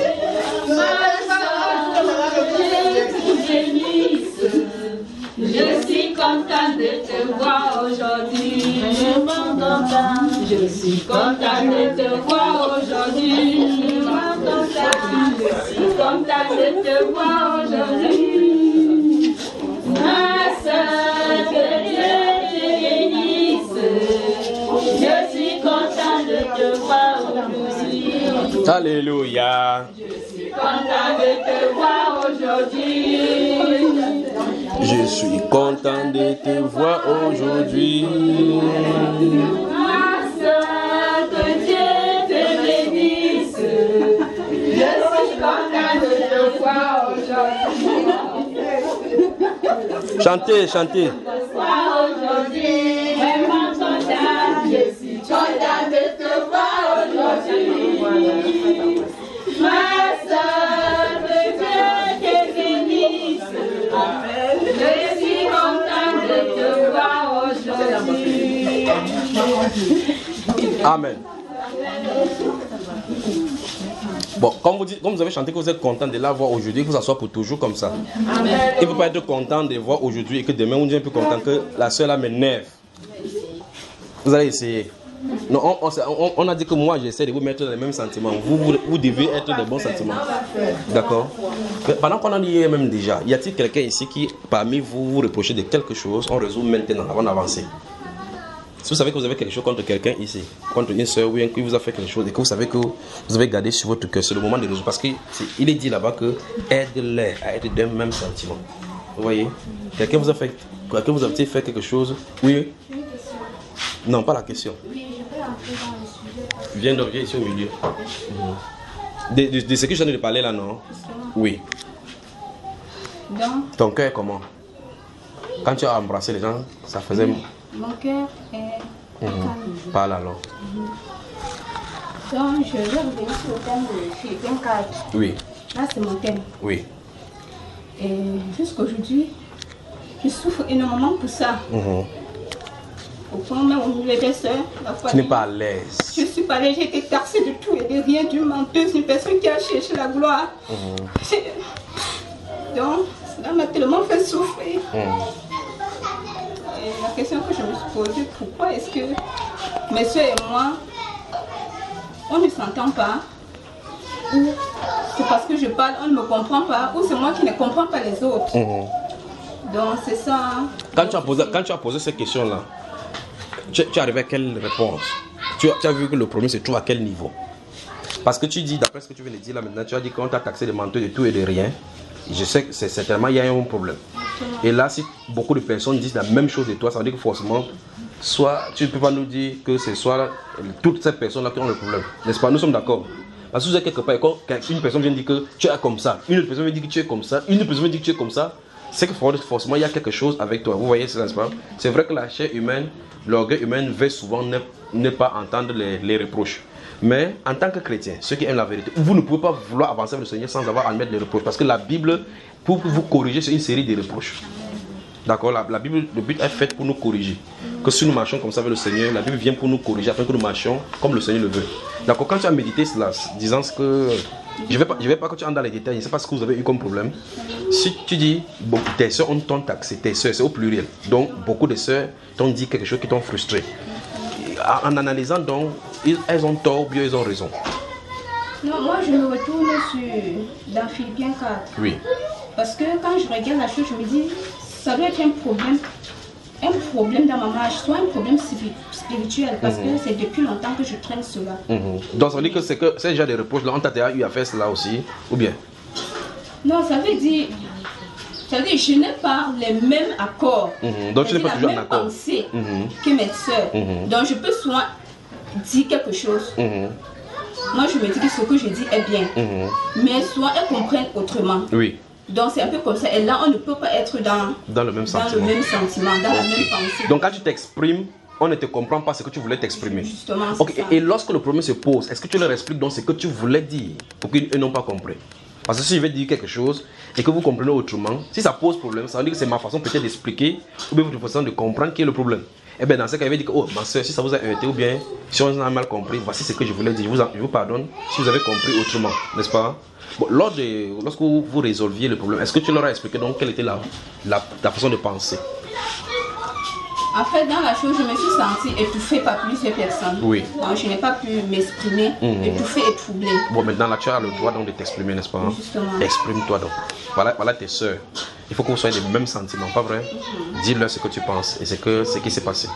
Je suis content de te voir aujourd'hui. Je suis content de te voir aujourd'hui. Je suis content de te voir aujourd'hui. Ma soeur, que Dieu te bénisse. Je suis content de te voir aujourd'hui. Alléluia. Je suis content de te voir aujourd'hui. Je suis content de te voir aujourd'hui. Ma soeur, que Dieu te bénisse. Je suis content de te voir aujourd'hui. Chantez, chantez. Aujourd'hui, vraiment content. Je suis content de te voir aujourd'hui. Ma soeur, que Dieu te bénisse. Je suis content de te voir aujourd'hui. Amen. Bon, comme vous, dites, comme vous avez chanté que vous êtes content de la voir aujourd'hui, que vous asseoir pour toujours comme ça. Amen. Il ne faut pas être content de voir aujourd'hui et que demain on est un peu content que la soeur là m'énerve. Vous allez essayer. Non, on, on, on a dit que moi j'essaie de vous mettre dans les mêmes sentiments. Vous, vous, vous devez être des bons sentiments. D'accord? Pendant qu'on en y est même déjà, y a-t-il quelqu'un ici qui, parmi vous, vous reprochez de quelque chose? On résout maintenant avant d'avancer. Si vous savez que vous avez quelque chose contre quelqu'un ici, contre une soeur ou un qui vous a fait quelque chose et que vous savez que vous avez gardé sur votre cœur, c'est le moment de résoudre. Parce qu'il est, est dit là-bas que aide-les à être d'un même sentiment. Vous voyez? Quelqu'un vous a fait, quelqu'un vous a fait quelque chose? Oui? Non, pas la question. Viens donc, viens ici au milieu. De, de, de ce que je viens de parler là, non? Oui. Donc, ton cœur est comment? Quand tu as embrassé les gens, ça faisait... Mon cœur est Mmh. calme. Parle alors. Donc, je vais revenir sur le thème de Philippiens quatre. Oui. Là, c'est mon thème. Oui. Et jusqu'aujourd'hui, je souffre énormément pour ça. Mmh. Au point même où mes deux sœurs, la fois Tu n'es pas à l'aise. Je suis pas allée, j'ai été taxée de tout et de rien, d'une menteuse, une personne qui a cherché la gloire. Mmh. Donc, cela m'a tellement fait souffrir. Mmh. Et la question que je me suis posée, pourquoi est-ce que mes soeurs et moi, on ne s'entend pas? Ou c'est parce que je parle, on ne me comprend pas, ou c'est moi qui ne comprends pas les autres. Mmh. Donc c'est ça. Quand tu as posé, quand tu as posé cette question-là, tu, tu es arrivé à quelle réponse? tu as, tu as vu que le problème se trouve à quel niveau? Parce que tu dis, d'après ce que tu viens de dire là maintenant, tu as dit qu'on t'a taxé de menteux de tout et de rien. Je sais que c'est certainement il y a un problème. Et là, si beaucoup de personnes disent la même chose de toi, ça veut dire que forcément, soit tu ne peux pas nous dire que c'est soit toutes ces personnes-là qui ont le problème. N'est-ce pas? Nous sommes d'accord. Parce que vous êtes quelque part, quand une personne vient dire que tu es comme ça, une autre personne vient dire que tu es comme ça, une autre personne vient dire que tu es comme ça, c'est que forcément il y a quelque chose avec toi. Vous voyez, c'est n'est-ce pas? C'est vrai que la chair humaine, l'orgueil humain veut souvent ne, ne pas entendre les, les reproches. Mais en tant que chrétien, ceux qui aiment la vérité, vous ne pouvez pas vouloir avancer avec le Seigneur sans avoir à admettre les reproches. Parce que la Bible, pour vous corriger, c'est une série de reproches. D'accord, la, la Bible, le but est fait pour nous corriger. Que si nous marchons comme ça avec le Seigneur, la Bible vient pour nous corriger afin que nous marchions comme le Seigneur le veut. D'accord, quand tu as médité cela, disant que je ne vais, vais pas que tu entres dans les détails, je ne sais pas ce que vous avez eu comme problème. Si tu dis, bon, tes soeurs ont t'ont taxé, tes soeurs, c'est au pluriel. Donc, beaucoup de soeurs t'ont dit quelque chose qui t'ont frustré. En analysant donc, elles ont tort ou bien elles ont raison. Non, moi je me retourne sur, dans Philippiens quatre. Oui. Parce que quand je regarde la chose, je me dis, ça doit être un problème, un problème dans ma marche, soit un problème spirituel, parce mm-hmm. que c'est depuis longtemps que je traîne cela. Mm-hmm. Donc ça veut dire que c'est que c'est déjà des reproches là, on t'a déjà eu à faire cela aussi, ou bien? Non, ça veut dire, ça veut dire je n'ai pas les mêmes accords. Mm-hmm. Donc tu n'es pas toujours en accord. Pensée mm-hmm. que mes soeurs. Mm-hmm. Donc je peux souvent dire quelque chose. Mm-hmm. Moi je me dis que ce que je dis est bien, mm-hmm. mais souvent elles comprennent autrement. Oui. Donc c'est un peu comme ça. Et là, on ne peut pas être dans, dans le même dans sentiment, le même sentiment dans okay. la même pensée. Donc quand tu t'exprimes, on ne te comprend pas ce que tu voulais t'exprimer. Justement, okay. ça. Et lorsque le problème se pose, est-ce que tu leur expliques donc ce que tu voulais dire pour qu'ils n'ont pas compris? Parce que si je vais dire quelque chose et que vous comprenez autrement, si ça pose problème, ça veut dire que c'est ma façon peut-être d'expliquer ou bien votre façon de comprendre qui est le problème. Et bien dans ce cas, il va dire que, oh ma soeur, si ça vous a heurté ou bien si on a mal compris, voici ce que je voulais dire, je vous, je vous pardonne si vous avez compris autrement, n'est-ce pas? Bon, lors de, lorsque vous, vous résolviez le problème, est-ce que tu leur as expliqué donc quelle était la, la, la façon de penser? En fait, dans la chose, je me suis sentie étouffée par plusieurs personnes. Oui. Donc, je n'ai pas pu m'exprimer, mmh. étouffée et troublée. Bon, maintenant, là, tu as le droit donc de t'exprimer, n'est-ce pas? Justement. Exprime-toi donc. Voilà, voilà tes soeurs. Il faut que vous soyez des mêmes sentiments, pas vrai? Mmh. Dis-leur ce que tu penses et ce, que, ce qui s'est passé.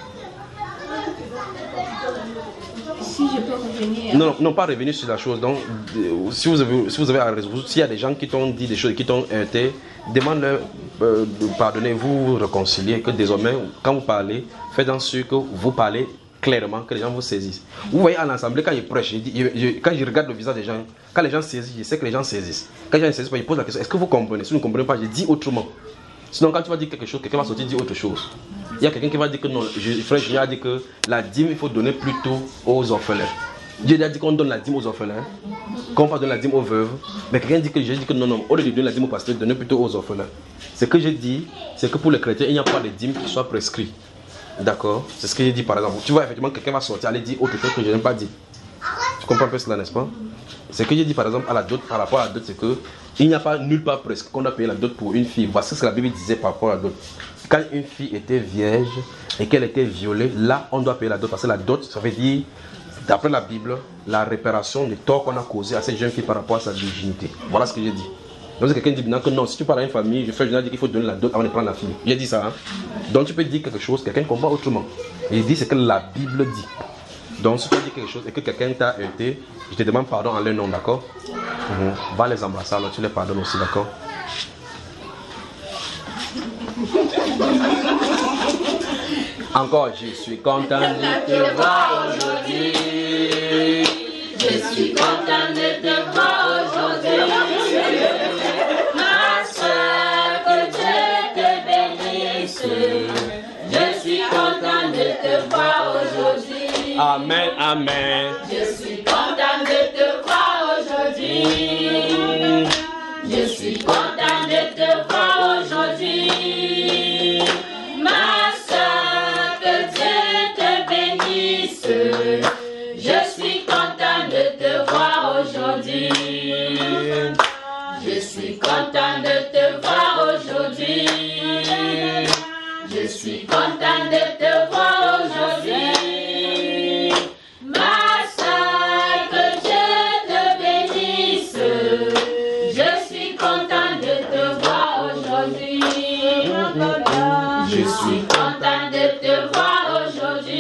Si je peux revenir... Non, non, non, pas revenir sur la chose. Donc, euh, si vous avez, si vous avez à résoudre, s'il y a des gens qui t'ont dit des choses, qui t'ont heurté, demande-leur euh, de pardonner, vous vous réconcilier, que désormais, quand vous parlez, faites en sorte que vous parlez clairement, que les gens vous saisissent. Vous voyez à l'assemblée, quand ils prêchent, je dis, je, je, quand je regarde le visage des gens, quand les gens saisissent, je sais que les gens saisissent. Quand les gens ne saisissent pas, ils posent la question, est-ce que vous comprenez? Si vous ne comprenez pas, je dis autrement. Sinon, quand tu vas dire quelque chose, quelqu'un va sortir dire autre chose. Il y a quelqu'un qui va dire que non, je, frère Julien a dit que la dîme, il faut donner plutôt aux orphelins. Dieu a dit qu'on donne la dîme aux orphelins, qu'on va donner la dîme aux veuves. Mais quelqu'un dit que j'ai dit que non, non, au lieu de donner la dîme aux pasteurs, donnez plutôt aux orphelins. Ce que j'ai dit, c'est que pour les chrétiens, il n'y a pas de dîme qui soit prescrit. D'accord? C'est ce que j'ai dit par exemple. Tu vois, effectivement, quelqu'un va sortir, aller dire autre chose que je n'ai pas dit. Tu comprends un peu cela, n'est-ce pas? Ce que j'ai dit par exemple à la dot, par rapport à la dot, c'est que il n'y a pas nulle part presque qu'on a payé la dot pour une fille. Voici ce que la Bible disait par rapport à la dot. Quand une fille était vierge et qu'elle était violée, là on doit payer la dot. Parce que la dot, ça veut dire, d'après la Bible, la réparation des torts qu'on a causés à cette jeune fille par rapport à sa virginité. Voilà ce que j'ai dit. Donc quelqu'un dit maintenant que non, si tu parles à une famille, je fais je dis qu'il faut donner la dot avant de prendre la fille. J'ai dit ça. Hein? Donc tu peux dire quelque chose, quelqu'un comprend autrement. Et il dit ce que la Bible dit. Donc si tu dis quelque chose et que quelqu'un t'a heurté, je te demande pardon en leur nom, d'accord? Mm-hmm. Va les embrasser, alors tu les pardonnes aussi, d'accord? Encore, je suis content de te voir aujourd'hui. Je suis content de te voir aujourd'hui. Ma soeur, que Dieu te bénisse. Je suis content de te voir aujourd'hui. Amen, amen. Je suis content de te voir aujourd'hui. Je suis content de te voir aujourd'hui. Ma soeur, que Dieu te bénisse. Je suis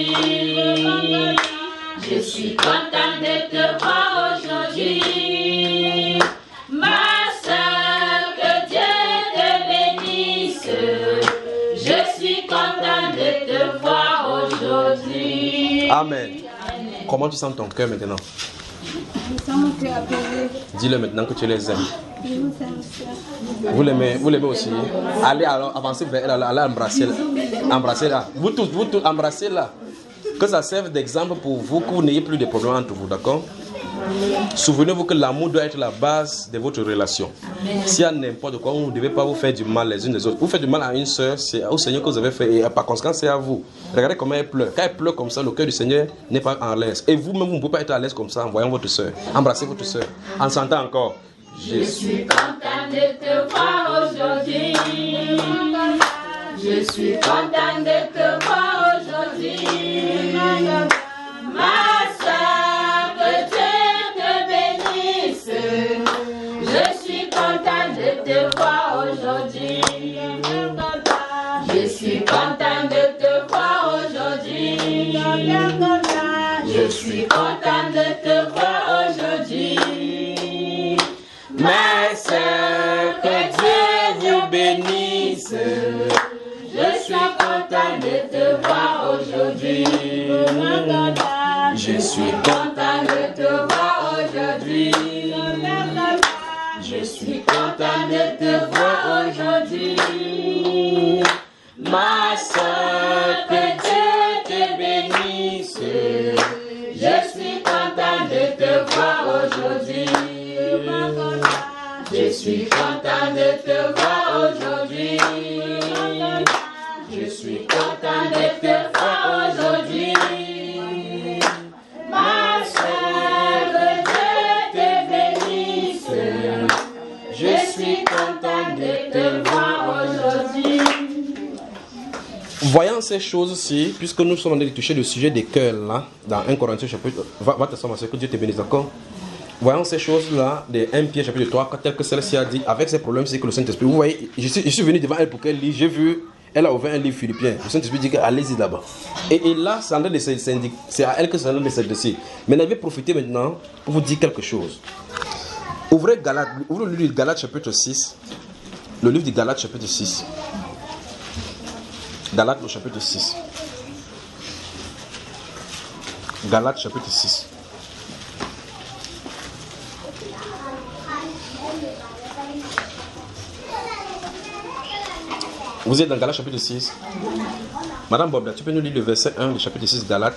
aujourd'hui. Je suis content de te voir aujourd'hui. Ma soeur, que Dieu te bénisse. Je suis content de te voir aujourd'hui. Amen. Comment tu sens ton cœur maintenant? Je sens mon cœur apaisé. Dis-le maintenant que tu les aimes. Je vous aime, sœur. Vous l'aimez, vous l'aimez aussi. Allez alors, avancez vers elle, allez embrasser-la. Embrassez-la. Vous tous, vous tous, embrassez-la. Que ça serve d'exemple pour vous, que vous n'ayez plus de problèmes entre vous, d'accord? Souvenez-vous que l'amour doit être la base de votre relation. S'il y a n'importe quoi, vous ne devez pas vous faire du mal les unes les autres. Vous faites du mal à une soeur, c'est au Seigneur que vous avez fait, et par conséquent, c'est à vous. Regardez comment elle pleure. Quand elle pleure comme ça, le cœur du Seigneur n'est pas en l'aise. Et vous-même, vous ne pouvez pas être à l'aise comme ça en voyant votre soeur. Embrassez votre soeur. En sentant encore. Je suis content de te voir aujourd'hui. Je suis content de te voir aujourd'hui. Ma soeur, que Dieu te bénisse. Je suis content de te voir aujourd'hui. Je suis content de te voir aujourd'hui. Je suis content de te voir aujourd'hui. Ma sœur, que Dieu vous bénisse. Je suis content de te voir aujourd'hui. Je suis content de te voir aujourd'hui. Je suis content de te voir aujourd'hui. Ma soeur, que Dieu te bénisse. Je suis content de te voir aujourd'hui. Je suis content de te voir aujourd'hui. Je suis content de te voir aujourd'hui. Ma soeur, que Dieu te bénisse. Je suis content de te voir aujourd'hui. Voyant ces choses-ci, puisque nous sommes en train de toucher le sujet des cœurs là, dans un Corinthiens chapitre, va, va t'asseoir, ma soeur, que Dieu te bénisse, d'accord? Voyons ces choses-là, de un Pierre chapitre trois, tel que celle-ci a dit, avec ces problèmes, c'est que le Saint-Esprit, vous voyez, je suis, je suis venu devant elle pour qu'elle lise, j'ai vu, elle a ouvert un livre philippien, le Saint-Esprit dit allez-y là-bas. Et, et là, c'est en train de s'indiquer, c'est à elle que c'est en train de s'adresser. Mais elle avait profité maintenant pour vous dire quelque chose. Ouvrez Galates, ouvrez le livre de Galates chapitre six, le livre de Galates chapitre six. Galates, le chapitre six. Galates, chapitre six. Vous êtes dans Galates, chapitre six. Madame Bobda, tu peux nous lire le verset un du chapitre six de Galates?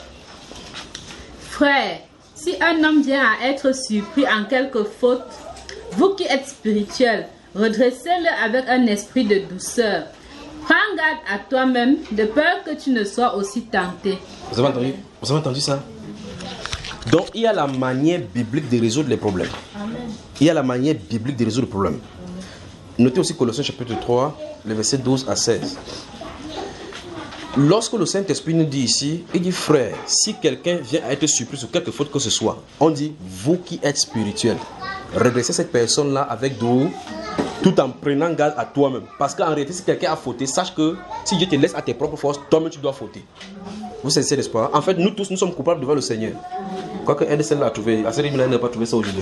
Frère, si un homme vient à être surpris en quelque faute, vous qui êtes spirituels, redressez-le avec un esprit de douceur. Prends garde à toi-même, de peur que tu ne sois aussi tenté. Vous avez entendu, vous avez entendu ça? Donc, il y a la manière biblique de résoudre les problèmes. Amen. Il y a la manière biblique de résoudre les problèmes. Notez aussi Colossiens chapitre trois, les versets douze à seize. Lorsque le Saint-Esprit nous dit ici, il dit frère, si quelqu'un vient à être surpris sur quelque faute que ce soit, on dit vous qui êtes spirituels, redressez cette personne-là avec douceur, tout en prenant garde à toi-même. Parce qu'en réalité, si quelqu'un a fauté, sache que si Dieu te laisse à tes propres forces, toi-même tu dois fauter. Vous savez, n'est-ce pas? En fait, nous tous, nous sommes coupables devant le Seigneur. Quoique elle celle-là a trouvé, Assyrie n'a pas trouvé ça aujourd'hui.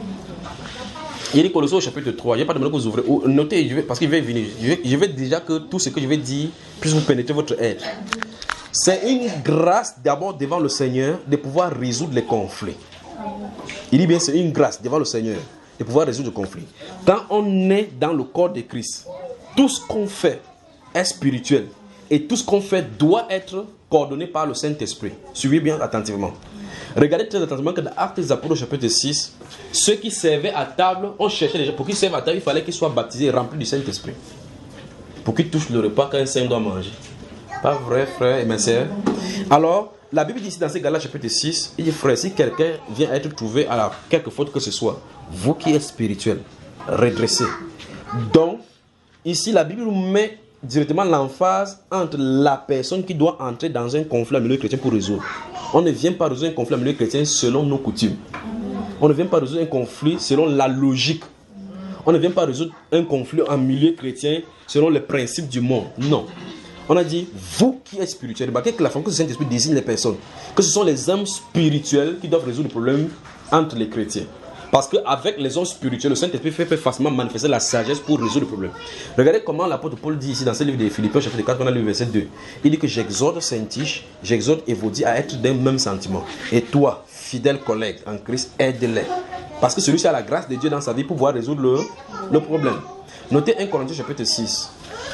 Il dit Colossiens au chapitre trois, il n'y a pas de demande que vous ouvrez. Notez, je vais, parce qu'il va venir. Je vais, je vais déjà que tout ce que je vais dire puisse vous pénétrer votre être. C'est une grâce d'abord devant le Seigneur de pouvoir résoudre les conflits. Il dit bien, c'est une grâce devant le Seigneur de pouvoir résoudre les conflits. Quand on est dans le corps de Christ, tout ce qu'on fait est spirituel. Et tout ce qu'on fait doit être coordonné par le Saint-Esprit. Suivez bien attentivement. Regardez très attentivement que dans Actes des Apôtres chapitre six, ceux qui servaient à table, on cherchait déjà, pour qu'ils servent à table, il fallait qu'ils soient baptisés et remplis du Saint-Esprit. Pour qu'ils touchent le repas qu'un saint doit manger. Pas vrai, frère et mes sœurs? Alors, la Bible dit ici dans ces Galates chapitre six, il dit frère, si quelqu'un vient être trouvé à la quelque faute que ce soit, vous qui êtes spirituels, redressez. Donc, ici la Bible nous met directement l'emphase entre la personne qui doit entrer dans un conflit en milieu chrétien pour résoudre. On ne vient pas résoudre un conflit en milieu chrétien selon nos coutumes. On ne vient pas résoudre un conflit selon la logique. On ne vient pas résoudre un conflit en milieu chrétien selon les principes du monde. Non. On a dit, vous qui êtes spirituels, remarquez que la fonction du Saint-Esprit désigne les personnes, que ce sont les hommes spirituels qui doivent résoudre le problème entre les chrétiens. Parce qu'avec les hommes spirituels, le Saint-Esprit fait, fait facilement manifester la sagesse pour résoudre le problème. Regardez comment l'apôtre Paul dit ici dans ce livre de Philippiens, chapitre quatre, on a lu verset deux. Il dit que j'exhorte Saint-Tige, j'exhorte Évodie à être d'un même sentiment. Et toi, fidèle collègue en Christ, aide-les. Parce que celui-ci a la grâce de Dieu dans sa vie pour pouvoir résoudre le, le problème. Notez un Corinthiens chapitre six.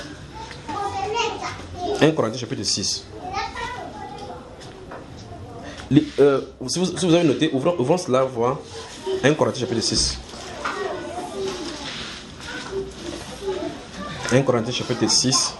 un Corinthiens chapitre six. Les, euh, si, vous, si vous avez noté, ouvrons, ouvrons cela, voir. un Corinthiens chapitre six. un Corinthiens chapitre six.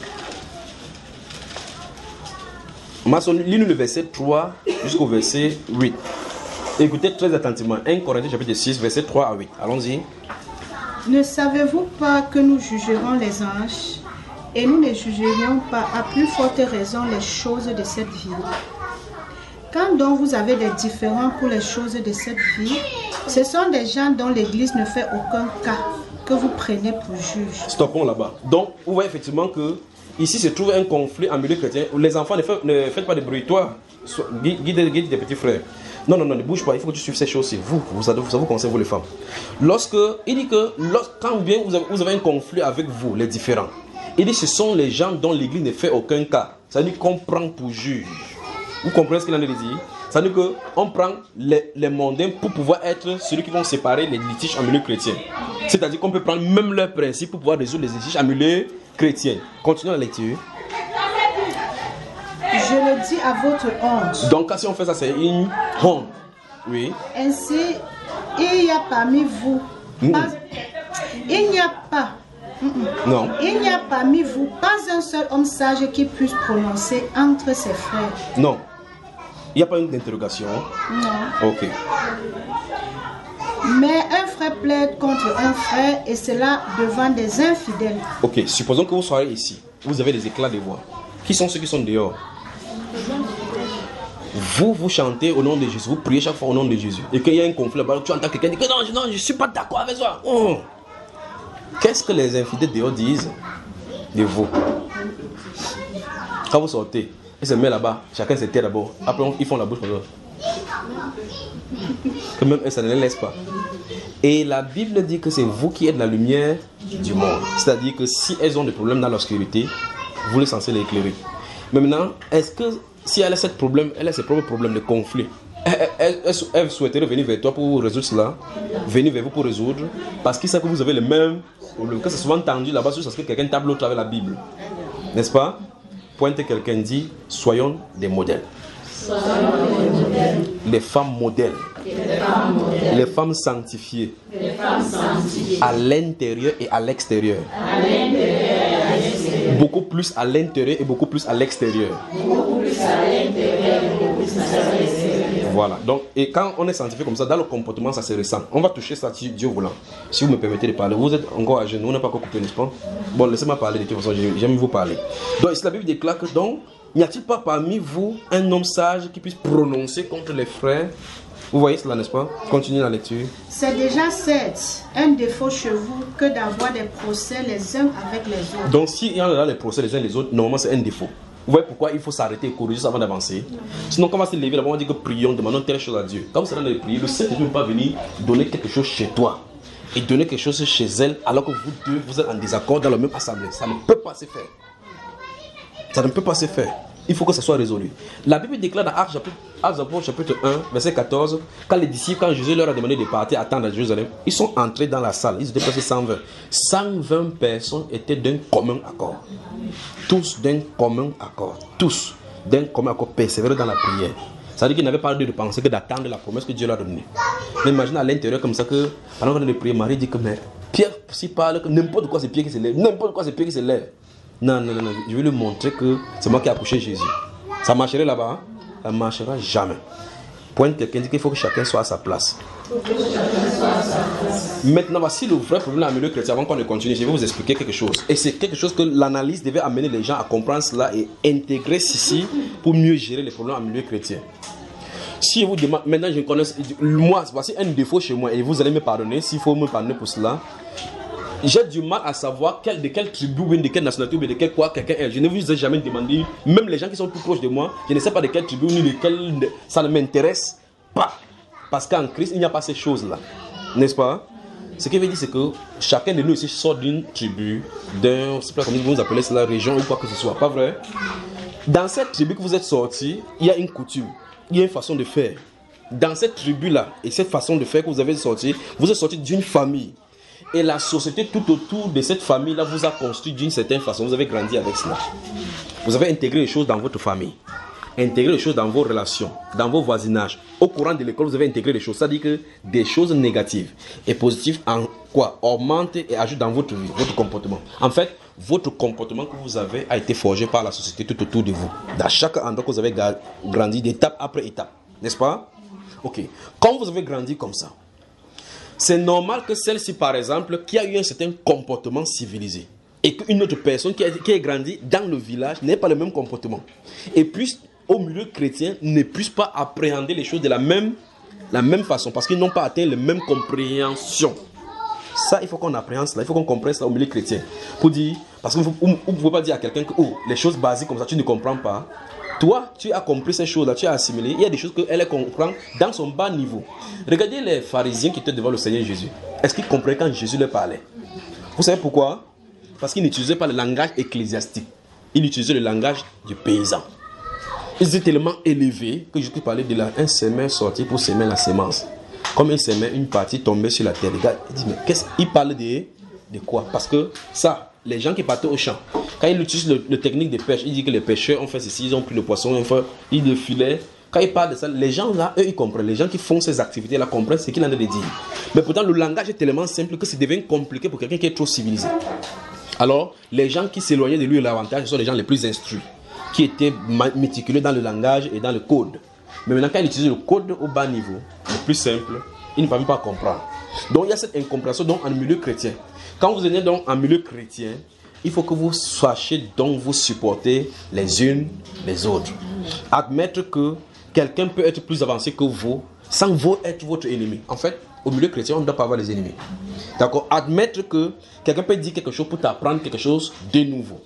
Maçon, lis-nous le verset trois jusqu'au verset huit. Écoutez très attentivement. un Corinthiens chapitre six, verset trois à huit. Allons-y. Ne savez-vous pas que nous jugerons les anges et nous ne jugerions pas à plus forte raison les choses de cette vie? Quand donc vous avez des différends pour les choses de cette vie, ce sont des gens dont l'Église ne fait aucun cas que vous prenez pour juge. Stoppons là-bas. Donc, vous voyez effectivement que ici se trouve un conflit en milieu chrétien où les enfants ne faites, ne faites pas de bruit. Toi, guide, guide des petits frères. Non, non, non, ne bouge pas. Il faut que tu suives ces choses. C'est vous. Vous savez, vous savez conseiller vous les femmes. Lorsque, il dit que lorsque, quand bien vous avez, vous avez un conflit avec vous, les différents, il dit que ce sont les gens dont l'Église ne fait aucun cas. Ça veut dire qu'on prend pour juge. Vous comprenez ce qu'il en est dit? Ça veut dire qu'on prend les, les mondains pour pouvoir être celui qui vont séparer les litiges en milieu chrétien. C'est-à-dire qu'on peut prendre même leurs principes pour pouvoir résoudre les litiges en milieu chrétien. Continuons la lecture. Je le dis à votre honte. Donc, si on fait ça, c'est une honte. Oui. Ainsi, il y a parmi vous. Mmh. Pas, il n'y a pas. Mm -mm. Non. Il n'y a parmi vous pas un seul homme sage qui puisse prononcer entre ses frères. Non. Il n'y a pas une interrogation. Non. Ok. Mais un frère plaide contre un frère et cela devant des infidèles. Ok. Supposons que vous soyez ici. Vous avez des éclats de voix. Qui sont ceux qui sont dehors? Vous, vous chantez au nom de Jésus. Vous priez chaque fois au nom de Jésus. Et qu'il y a un conflit là-bas, tu entends quelqu'un dire que non, non, je ne suis pas d'accord avec toi. Oh. Qu'est-ce que les infidèles dehors disent de vous? Quand vous sortez, ils se mettent là-bas, chacun se tait d'abord. Après, ils font la bouche comme ça. Que même eux, ça ne les laisse pas. Et la Bible dit que c'est vous qui êtes la lumière du monde. C'est-à-dire que si elles ont des problèmes dans l'obscurité, vous êtes censé les éclairer. Mais maintenant, est-ce que si elle a ce problème, elle a ses propres problèmes de conflit, elle, elle, elle, elle souhaiterait venir vers toi pour résoudre cela, venir vers vous pour résoudre, parce qu'il sait que vous avez les mêmes problèmes. Que c'est souvent tendu là-bas, c'est parce que quelqu'un tape l'autre avec la Bible. N'est-ce pas? Pointe quelqu'un dit, soyons des modèles. Soyons des modèles. Les femmes modèles. Les femmes, modèles. Les femmes sanctifiées. Les femmes sanctifiées. À l'intérieur et à l'extérieur. À l'intérieur et à l'extérieur. Beaucoup plus à l'intérieur et beaucoup plus à l'extérieur. Beaucoup plus à l'intérieur et beaucoup plus à l'extérieur. Voilà. Donc, et quand on est sanctifié comme ça, dans le comportement, ça se ressent. On va toucher ça, Dieu voulant. Si vous me permettez de parler, vous êtes encore à genoux, on n'a pas encore coupé, n'est-ce pas? Bon, laissez-moi parler de toute façon, j'aime vous parler. Donc, ici, la Bible déclare que donc, n'y a-t-il pas parmi vous un homme sage qui puisse prononcer contre les frères? Vous voyez cela, n'est-ce pas? Continuez la lecture. C'est déjà certes un défaut chez vous que d'avoir des procès les uns avec les autres. Donc, s'il y en a les procès les uns les autres, normalement, c'est un défaut. Vous voyez pourquoi il faut s'arrêter et corriger avant d'avancer? Sinon, quand on va se lever, là-bas, on va dire que prions, demandons telle chose à Dieu. Quand vous serez dans les prières, le Saint-Esprit ne peut pas venir donner quelque chose chez toi et donner quelque chose chez elle alors que vous deux, vous êtes en désaccord dans la même assemblée. Ça ne peut pas se faire. Ça ne peut pas se faire. Il faut que ça soit résolu. La Bible déclare dans Actes chapitre, chapitre un, verset quatorze, quand les disciples, quand Jésus leur a demandé de partir attendre à Jérusalem, ils sont entrés dans la salle. Ils étaient passés cent vingt. cent vingt personnes étaient d'un commun accord. Tous d'un commun accord. Tous d'un commun accord persévérer dans la prière. Ça veut dire qu'ils n'avaient pas lieu de penser que d'attendre la promesse que Dieu leur a donnée. Mais imagine à l'intérieur comme ça que, pendant qu'on est de prier, Marie dit que mais, Pierre s'y parle que n'importe quoi c'est Pierre qui se lève. N'importe quoi c'est Pierre qui se lève. Non, non, non, non, je vais lui montrer que c'est moi qui ai accouché Jésus. Ça marcherait là-bas, hein? Ça ne marchera jamais. Pointe quelqu'un dit qu'il faut que chacun soit à sa place. Maintenant, voici le vrai problème dans le milieu chrétien. Avant qu'on ne continue, je vais vous expliquer quelque chose. Et c'est quelque chose que l'analyse devait amener les gens à comprendre cela et intégrer ceci pour mieux gérer les problèmes en milieu chrétien. Si je vous demande, maintenant je connais, moi, voici un défaut chez moi et vous allez me pardonner s'il faut me pardonner pour cela. J'ai du mal à savoir quel, de quelle tribu, ou de quelle nationalité, ou de quel quoi quelqu'un est. Je ne vous ai jamais demandé, même les gens qui sont plus proches de moi, je ne sais pas de quelle tribu, ni de quelle. Ça ne m'intéresse pas. Parce qu'en Christ, il n'y a pas ces choses-là. N'est-ce pas? Ce qui veut dire, c'est que chacun de nous ici sort d'une tribu, d'un, je ne sais pas comment vous appelez cela, région ou quoi que ce soit. Pas vrai? Dans cette tribu que vous êtes sorti, il y a une coutume, il y a une façon de faire. Dans cette tribu-là, et cette façon de faire que vous avez sorti, vous êtes sorti d'une famille. Et la société tout autour de cette famille-là vous a construit d'une certaine façon. Vous avez grandi avec cela. Vous avez intégré les choses dans votre famille. Intégré les choses dans vos relations, dans vos voisinages. Au courant de l'école, vous avez intégré les choses. Ça dit que des choses négatives et positives en quoi augmentent et ajoutent dans votre vie, votre comportement. En fait, votre comportement que vous avez a été forgé par la société tout autour de vous. Dans chaque endroit que vous avez grandi, d'étape après étape. N'est-ce pas? Ok. Quand vous avez grandi comme ça, c'est normal que celle-ci, par exemple, qui a eu un certain comportement civilisé, et qu'une autre personne qui a, qui a grandi dans le village n'ait pas le même comportement, et puisse, au milieu chrétien, ne puisse pas appréhender les choses de la même, la même façon, parce qu'ils n'ont pas atteint la même compréhension. Ça, il faut qu'on appréhende cela, il faut qu'on comprenne cela au milieu chrétien. Pour dire, parce que vous ne pouvez pas dire à quelqu'un que oh, les choses basiques comme ça, tu ne comprends pas. Toi, tu as compris ces choses-là, tu as assimilé. Il y a des choses qu'elle comprend dans son bas niveau. Regardez les pharisiens qui étaient devant le Seigneur Jésus. Est-ce qu'ils comprenaient quand Jésus leur parlait? Vous savez pourquoi? Parce qu'ils n'utilisaient pas le langage ecclésiastique. Ils utilisaient le langage du paysan. Ils étaient tellement élevés que Jésus parlait de la, un semeur sorti pour semer la semence. Comme il semait une partie tombée sur la terre. Regarde, il dit, mais qu'est-ce qu'il parle de, de quoi? Parce que ça, les gens qui partaient au champ, quand ils utilisent le, le technique de pêche, il dit que les pêcheurs ont fait ceci, ils ont pris le poisson, ils ont fait ils le filet. Quand ils parlent de ça, les gens là, eux, ils comprennent. Les gens qui font ces activités-là comprennent ce qu'il en est de dire. Mais pourtant, le langage est tellement simple que ça devient compliqué pour quelqu'un qui est trop civilisé. Alors, les gens qui s'éloignaient de lui, l'avantage, ce sont les gens les plus instruits, qui étaient méticuleux dans le langage et dans le code. Mais maintenant, quand ils utilisent le code au bas niveau, le plus simple, ils ne peuvent pas comprendre. Donc, il y a cette incompréhension donc, en milieu chrétien. Quand vous venez donc en milieu chrétien, il faut que vous sachiez donc vous supporter les unes les autres. Admettre que quelqu'un peut être plus avancé que vous sans vous être votre ennemi. En fait, au milieu chrétien, on ne doit pas avoir des ennemis. D'accord? Admettre que quelqu'un peut dire quelque chose pour t'apprendre quelque chose de nouveau.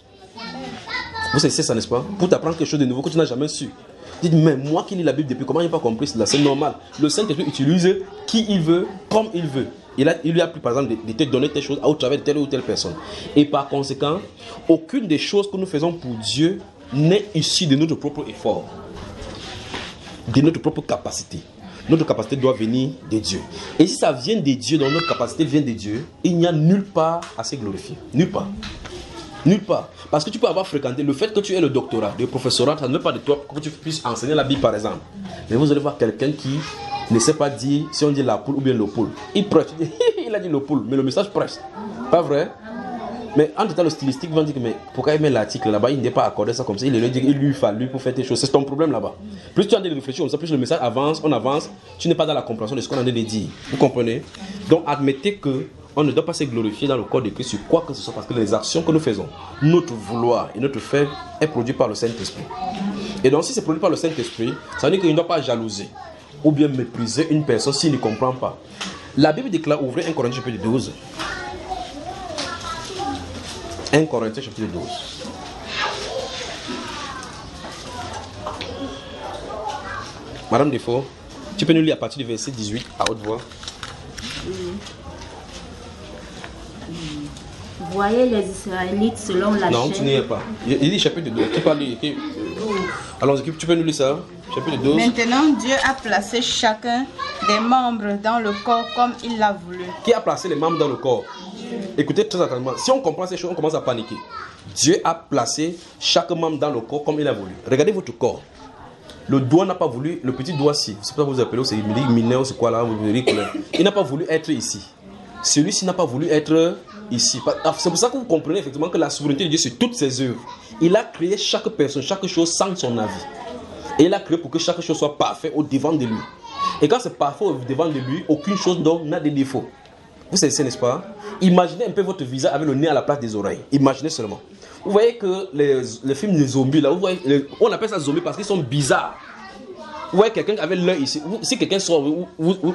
Vous savez ça, n'est-ce pas? Pour t'apprendre quelque chose de nouveau que tu n'as jamais su. Dites, mais moi qui lis la Bible depuis, comment il n'a pas compris cela? C'est normal. Le Saint-Esprit utilise qui il veut, comme il veut. Il, a, il lui a pris par exemple de, de te donner telle chose au travers de telle ou telle personne. Et par conséquent, aucune des choses que nous faisons pour Dieu n'est issue de notre propre effort, de notre propre capacité. Notre capacité doit venir de Dieu. Et si ça vient de Dieu, donc notre capacité vient de Dieu, il n'y a nulle part à se glorifier. Nulle part. Nulle part. Parce que tu peux avoir fréquenté le fait que tu aies le doctorat, le professorat, ça ne veut pas de toi que tu puisses enseigner la Bible par exemple. Mais vous allez voir quelqu'un qui ne sait pas dire si on dit la poule ou bien le poule. Il prêche. Il a dit le poule, mais le message prêche. Pas vrai? Mais en tout cas, le stylistique va dire que mais pourquoi il met l'article là-bas, il n'est pas accordé ça comme ça. Il lui dit il lui fallu pour faire tes choses. C'est ton problème là-bas. Plus tu as de réfléchir comme ça, plus le message avance, on avance. Tu n'es pas dans la compréhension de ce qu'on a de dire. Vous comprenez? Donc admettez que on ne doit pas se glorifier dans le corps de Christ sur quoi que ce soit parce que les actions que nous faisons, notre vouloir et notre faire est produit par le Saint-Esprit. Et donc si c'est produit par le Saint-Esprit, ça veut dire qu'il ne doit pas jalouser ou bien mépriser une personne s'il ne comprend pas. La Bible déclare, ouvrez un Corinthiens chapitre douze. un Corinthiens chapitre douze. Madame Defoe, tu peux nous lire à partir du verset dix-huit à haute voix. Voyez les Israélites selon la non, chair. Non, tu n'y es pas. Il dit chapitre douze. Tu parles. Alors, tu peux nous lire ça? Chapitre douze. Maintenant, Dieu a placé chacun des membres dans le corps comme il l'a voulu. Qui a placé les membres dans le corps? Écoutez très attentivement. Si on comprend ces choses, on commence à paniquer. Dieu a placé chaque membre dans le corps comme il a voulu. Regardez votre corps. Le doigt n'a pas voulu, le petit doigt-ci, c'est pas vous appelez, c'est mineur, c'est quoi là, il n'a pas voulu être ici. Celui-ci n'a pas voulu être ici. C'est pour ça que vous comprenez effectivement que la souveraineté de Dieu sur toutes ses œuvres. Il a créé chaque personne, chaque chose sans son avis. Et il a créé pour que chaque chose soit parfaite au devant de lui. Et quand c'est parfait au devant de lui, aucune chose n'a de défauts. Vous savez ça, n'est-ce pas? Imaginez un peu votre visage avec le nez à la place des oreilles. Imaginez seulement. Vous voyez que les, les films de zombies, là, vous voyez, les, on appelle ça zombies parce qu'ils sont bizarres. Vous voyez quelqu'un avec l'œil ici. Si quelqu'un sort, vous, vous, vous,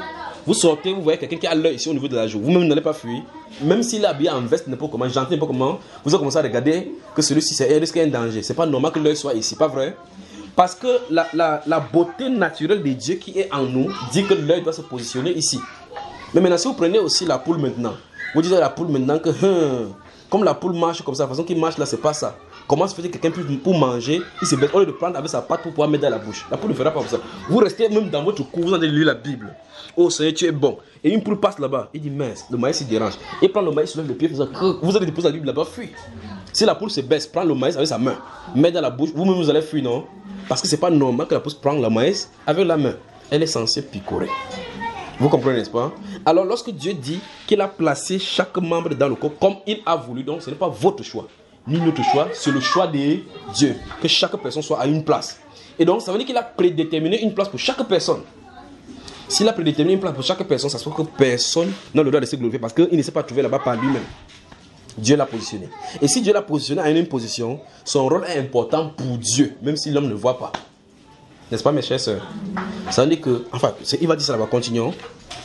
Vous sortez, vous voyez quelqu'un qui a l'œil ici au niveau de la joue. Vous-même n'allez pas fuir. Même s'il est habillé en veste, n'importe comment, gentil, n'importe comment, vous allez commencer à regarder que celui-ci, c'est un risque, un danger. C'est pas normal que l'œil soit ici, pas vrai? Parce que la, la, la beauté naturelle de Dieu qui est en nous dit que l'œil doit se positionner ici. Mais maintenant, si vous prenez aussi la poule maintenant, vous dites à la poule maintenant que, hum, comme la poule marche comme ça, la façon qu'il marche là, c'est pas ça. Comment se fait que quelqu'un pour manger, il se baisse au lieu de prendre avec sa patte pour pouvoir mettre dans la bouche? La poule ne fera pas comme ça. Vous restez même dans votre cour, vous allez lire la Bible. Oh Seigneur, tu es bon. Et une poule passe là-bas. Il dit mince, le maïs il dérange. Il prend le maïs, il lève le pied, vous allez déposer la Bible là-bas, fuis. Si la poule se baisse, prend le maïs avec sa main, met dans la bouche, vous-même vous allez fuir, non? Parce que c'est pas normal que la poule prenne le maïs avec la main. Elle est censée picorer. Vous comprenez, n'est-ce pas? Alors, lorsque Dieu dit qu'il a placé chaque membre dans le corps comme il a voulu, donc ce n'est pas votre choix, ni notre choix, c'est le choix de Dieu. Que chaque personne soit à une place. Et donc, ça veut dire qu'il a prédéterminé une place pour chaque personne. S'il a prédéterminé une place pour chaque personne, ça se trouve que personne n'a le droit de se glorifier parce qu'il ne s'est pas trouvé là-bas par lui-même. Dieu l'a positionné. Et si Dieu l'a positionné à une position, son rôle est important pour Dieu, même si l'homme ne voit pas. N'est-ce pas, mes chers sœurs? Ça veut dire que, enfin, il va dire ça là-bas, continuons.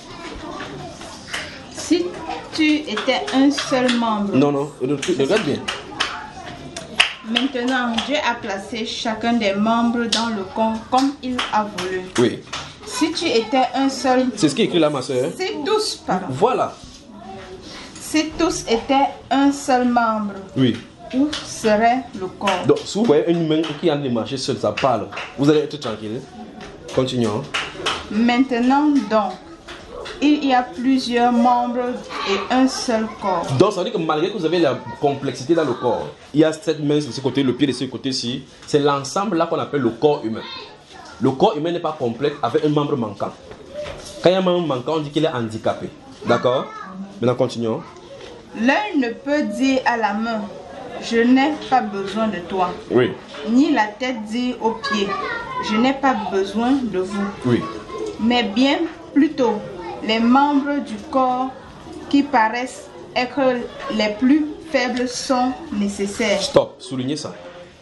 Si tu étais un seul membre. Non, non, regarde bien. Maintenant, Dieu a placé chacun des membres dans le corps comme il a voulu. Oui. Si tu étais un seul. C'est ce qui est écrit là, ma sœur. Si tous, pardon. Voilà. Si tous étaient un seul membre. Oui. Où serait le corps? Donc, si vous voyez une humain qui est en train de marcher seul, ça parle. Vous allez être tranquille. Continuons. Maintenant, donc, il y a plusieurs membres et un seul corps. Donc, ça veut dire que malgré que vous avez la complexité dans le corps, il y a cette main de ce côté, le pied de ce côté-ci. C'est l'ensemble là qu'on appelle le corps humain. Le corps humain n'est pas complet avec un membre manquant. Quand il y a un membre manquant, on dit qu'il est handicapé. D'accord? Maintenant, continuons. L'œil ne peut dire à la main: je n'ai pas besoin de toi. Oui. Ni la tête dire aux pieds: je n'ai pas besoin de vous. Oui. Mais bien plutôt, les membres du corps qui paraissent être les plus faibles sont nécessaires. Stop, soulignez ça.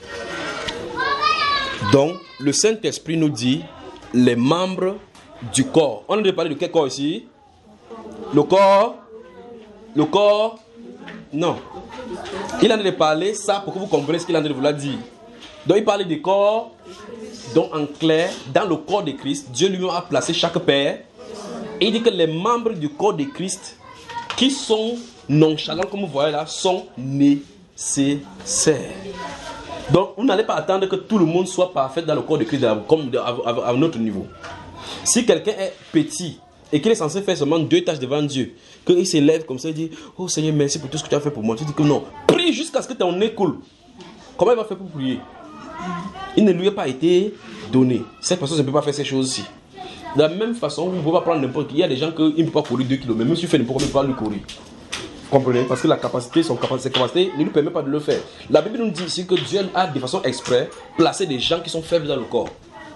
Donc, le Saint-Esprit nous dit les membres du corps. On a déjà parlé de quel corps ici? Le corps. Le corps. Non. Il en a parlé ça pour que vous compreniez ce qu'il en a vouloir dire. Donc il parlait du corps. Donc en clair, dans le corps de Christ, Dieu lui-même a placé chaque père. Et il dit que les membres du corps de Christ qui sont nonchalants, comme vous voyez là, sont nécessaires. Donc vous n'allez pas attendre que tout le monde soit parfait dans le corps de Christ comme à, à, à notre niveau. Si quelqu'un est petit et qu'il est censé faire seulement deux tâches devant Dieu, qu'il s'élève comme ça et dit: oh Seigneur, merci pour tout ce que tu as fait pour moi. Tu dis que non, prie jusqu'à ce que ton nez coule. Comment il va faire pour prier? Il ne lui a pas été donné. Cette personne ne peut pas faire ces choses-ci. De la même façon, vous ne pouvez pas prendre n'importe qui. Il y a des gens qui ne peuvent pas courir deux kilomètres. Même si tu fais n'importe quoi, il ne peut pas lui courir. Vous comprenez? Parce que la capacité, son capacité, ses capacités ne lui permet pas de le faire. La Bible nous dit ici que Dieu a de façon exprès placé des gens qui sont faibles dans le corps.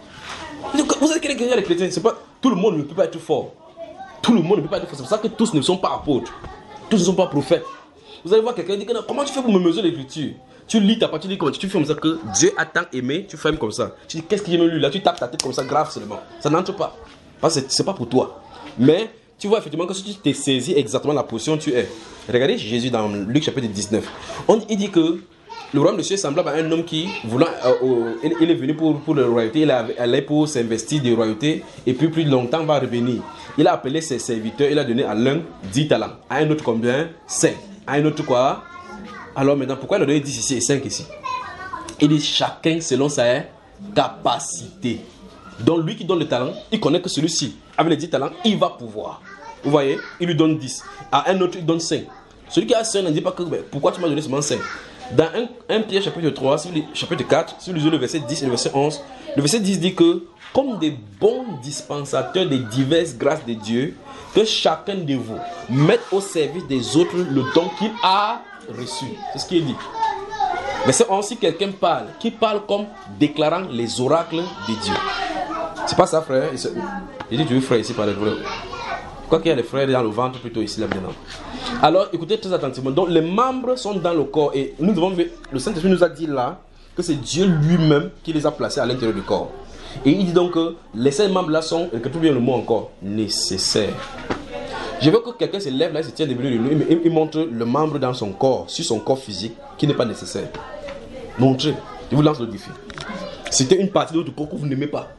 Vous avez quelqu'un les chrétiens, c'est pas tout le monde ne peut pas être fort. Tout le monde ne peut pas être fort. C'est pour ça que tous ne sont pas apôtres. Tous ne sont pas prophètes. Vous allez voir quelqu'un dire que non, comment tu fais pour me mesurer l'écriture? Tu lis ta partie, tu dis comment tu fais comme ça que Dieu a tant aimé, tu fermes comme ça. Tu dis qu'est-ce qu'il aime lui là? Tu tapes ta tête comme ça, grave seulement. Ça n'entre pas. Parce que c'est pas pour toi. Mais tu vois effectivement que si tu t'es saisi exactement la position où tu es. Regardez Jésus dans Luc chapitre dix-neuf. On, il dit que le royaume de Dieu est semblable à un homme qui, voulant, euh, euh, il, il est venu pour, pour la royauté, il allait pour s'investir de royauté, et puis plus longtemps va revenir. Il a appelé ses serviteurs, il a donné à l'un dix talents, à un autre combien? cinq. À un autre quoi? Alors maintenant, pourquoi il a donné dix ici et cinq ici? Il dit chacun selon sa capacité. Donc lui qui donne le talent, il connaît que celui-ci, avec les dix talents, il va pouvoir. Vous voyez? Il lui donne dix. À un autre, il donne cinq. Celui qui a cinq ne dit pas que ben, pourquoi tu m'as donné seulement cinq? Dans un Pierre chapitre trois, chapitre quatre, si vous lisez le verset dix et le verset onze, le verset dix dit que comme des bons dispensateurs des diverses grâces de Dieu, que chacun de vous mette au service des autres le don qu'il a reçu. C'est ce qu'il dit. Verset onze, si quelqu'un parle, qui parle comme déclarant les oracles de Dieu. C'est pas ça, frère. Il dit tu veux frère ici par le vrai. Quoi qu'il y a les frères dans le ventre plutôt ici là maintenant. Alors écoutez très attentivement. Donc les membres sont dans le corps et nous devons, le Saint-Esprit nous a dit là que c'est Dieu lui-même qui les a placés à l'intérieur du corps. Et il dit donc que les cinq membres là sont, que tout bien le mot encore, nécessaires. Je veux que quelqu'un se lève là et se tienne debout de lui et il montre le membre dans son corps, sur son corps physique, qui n'est pas nécessaire. Montrez. Je vous lance le défi. C'était une partie de votre corps que vous n'aimez pas.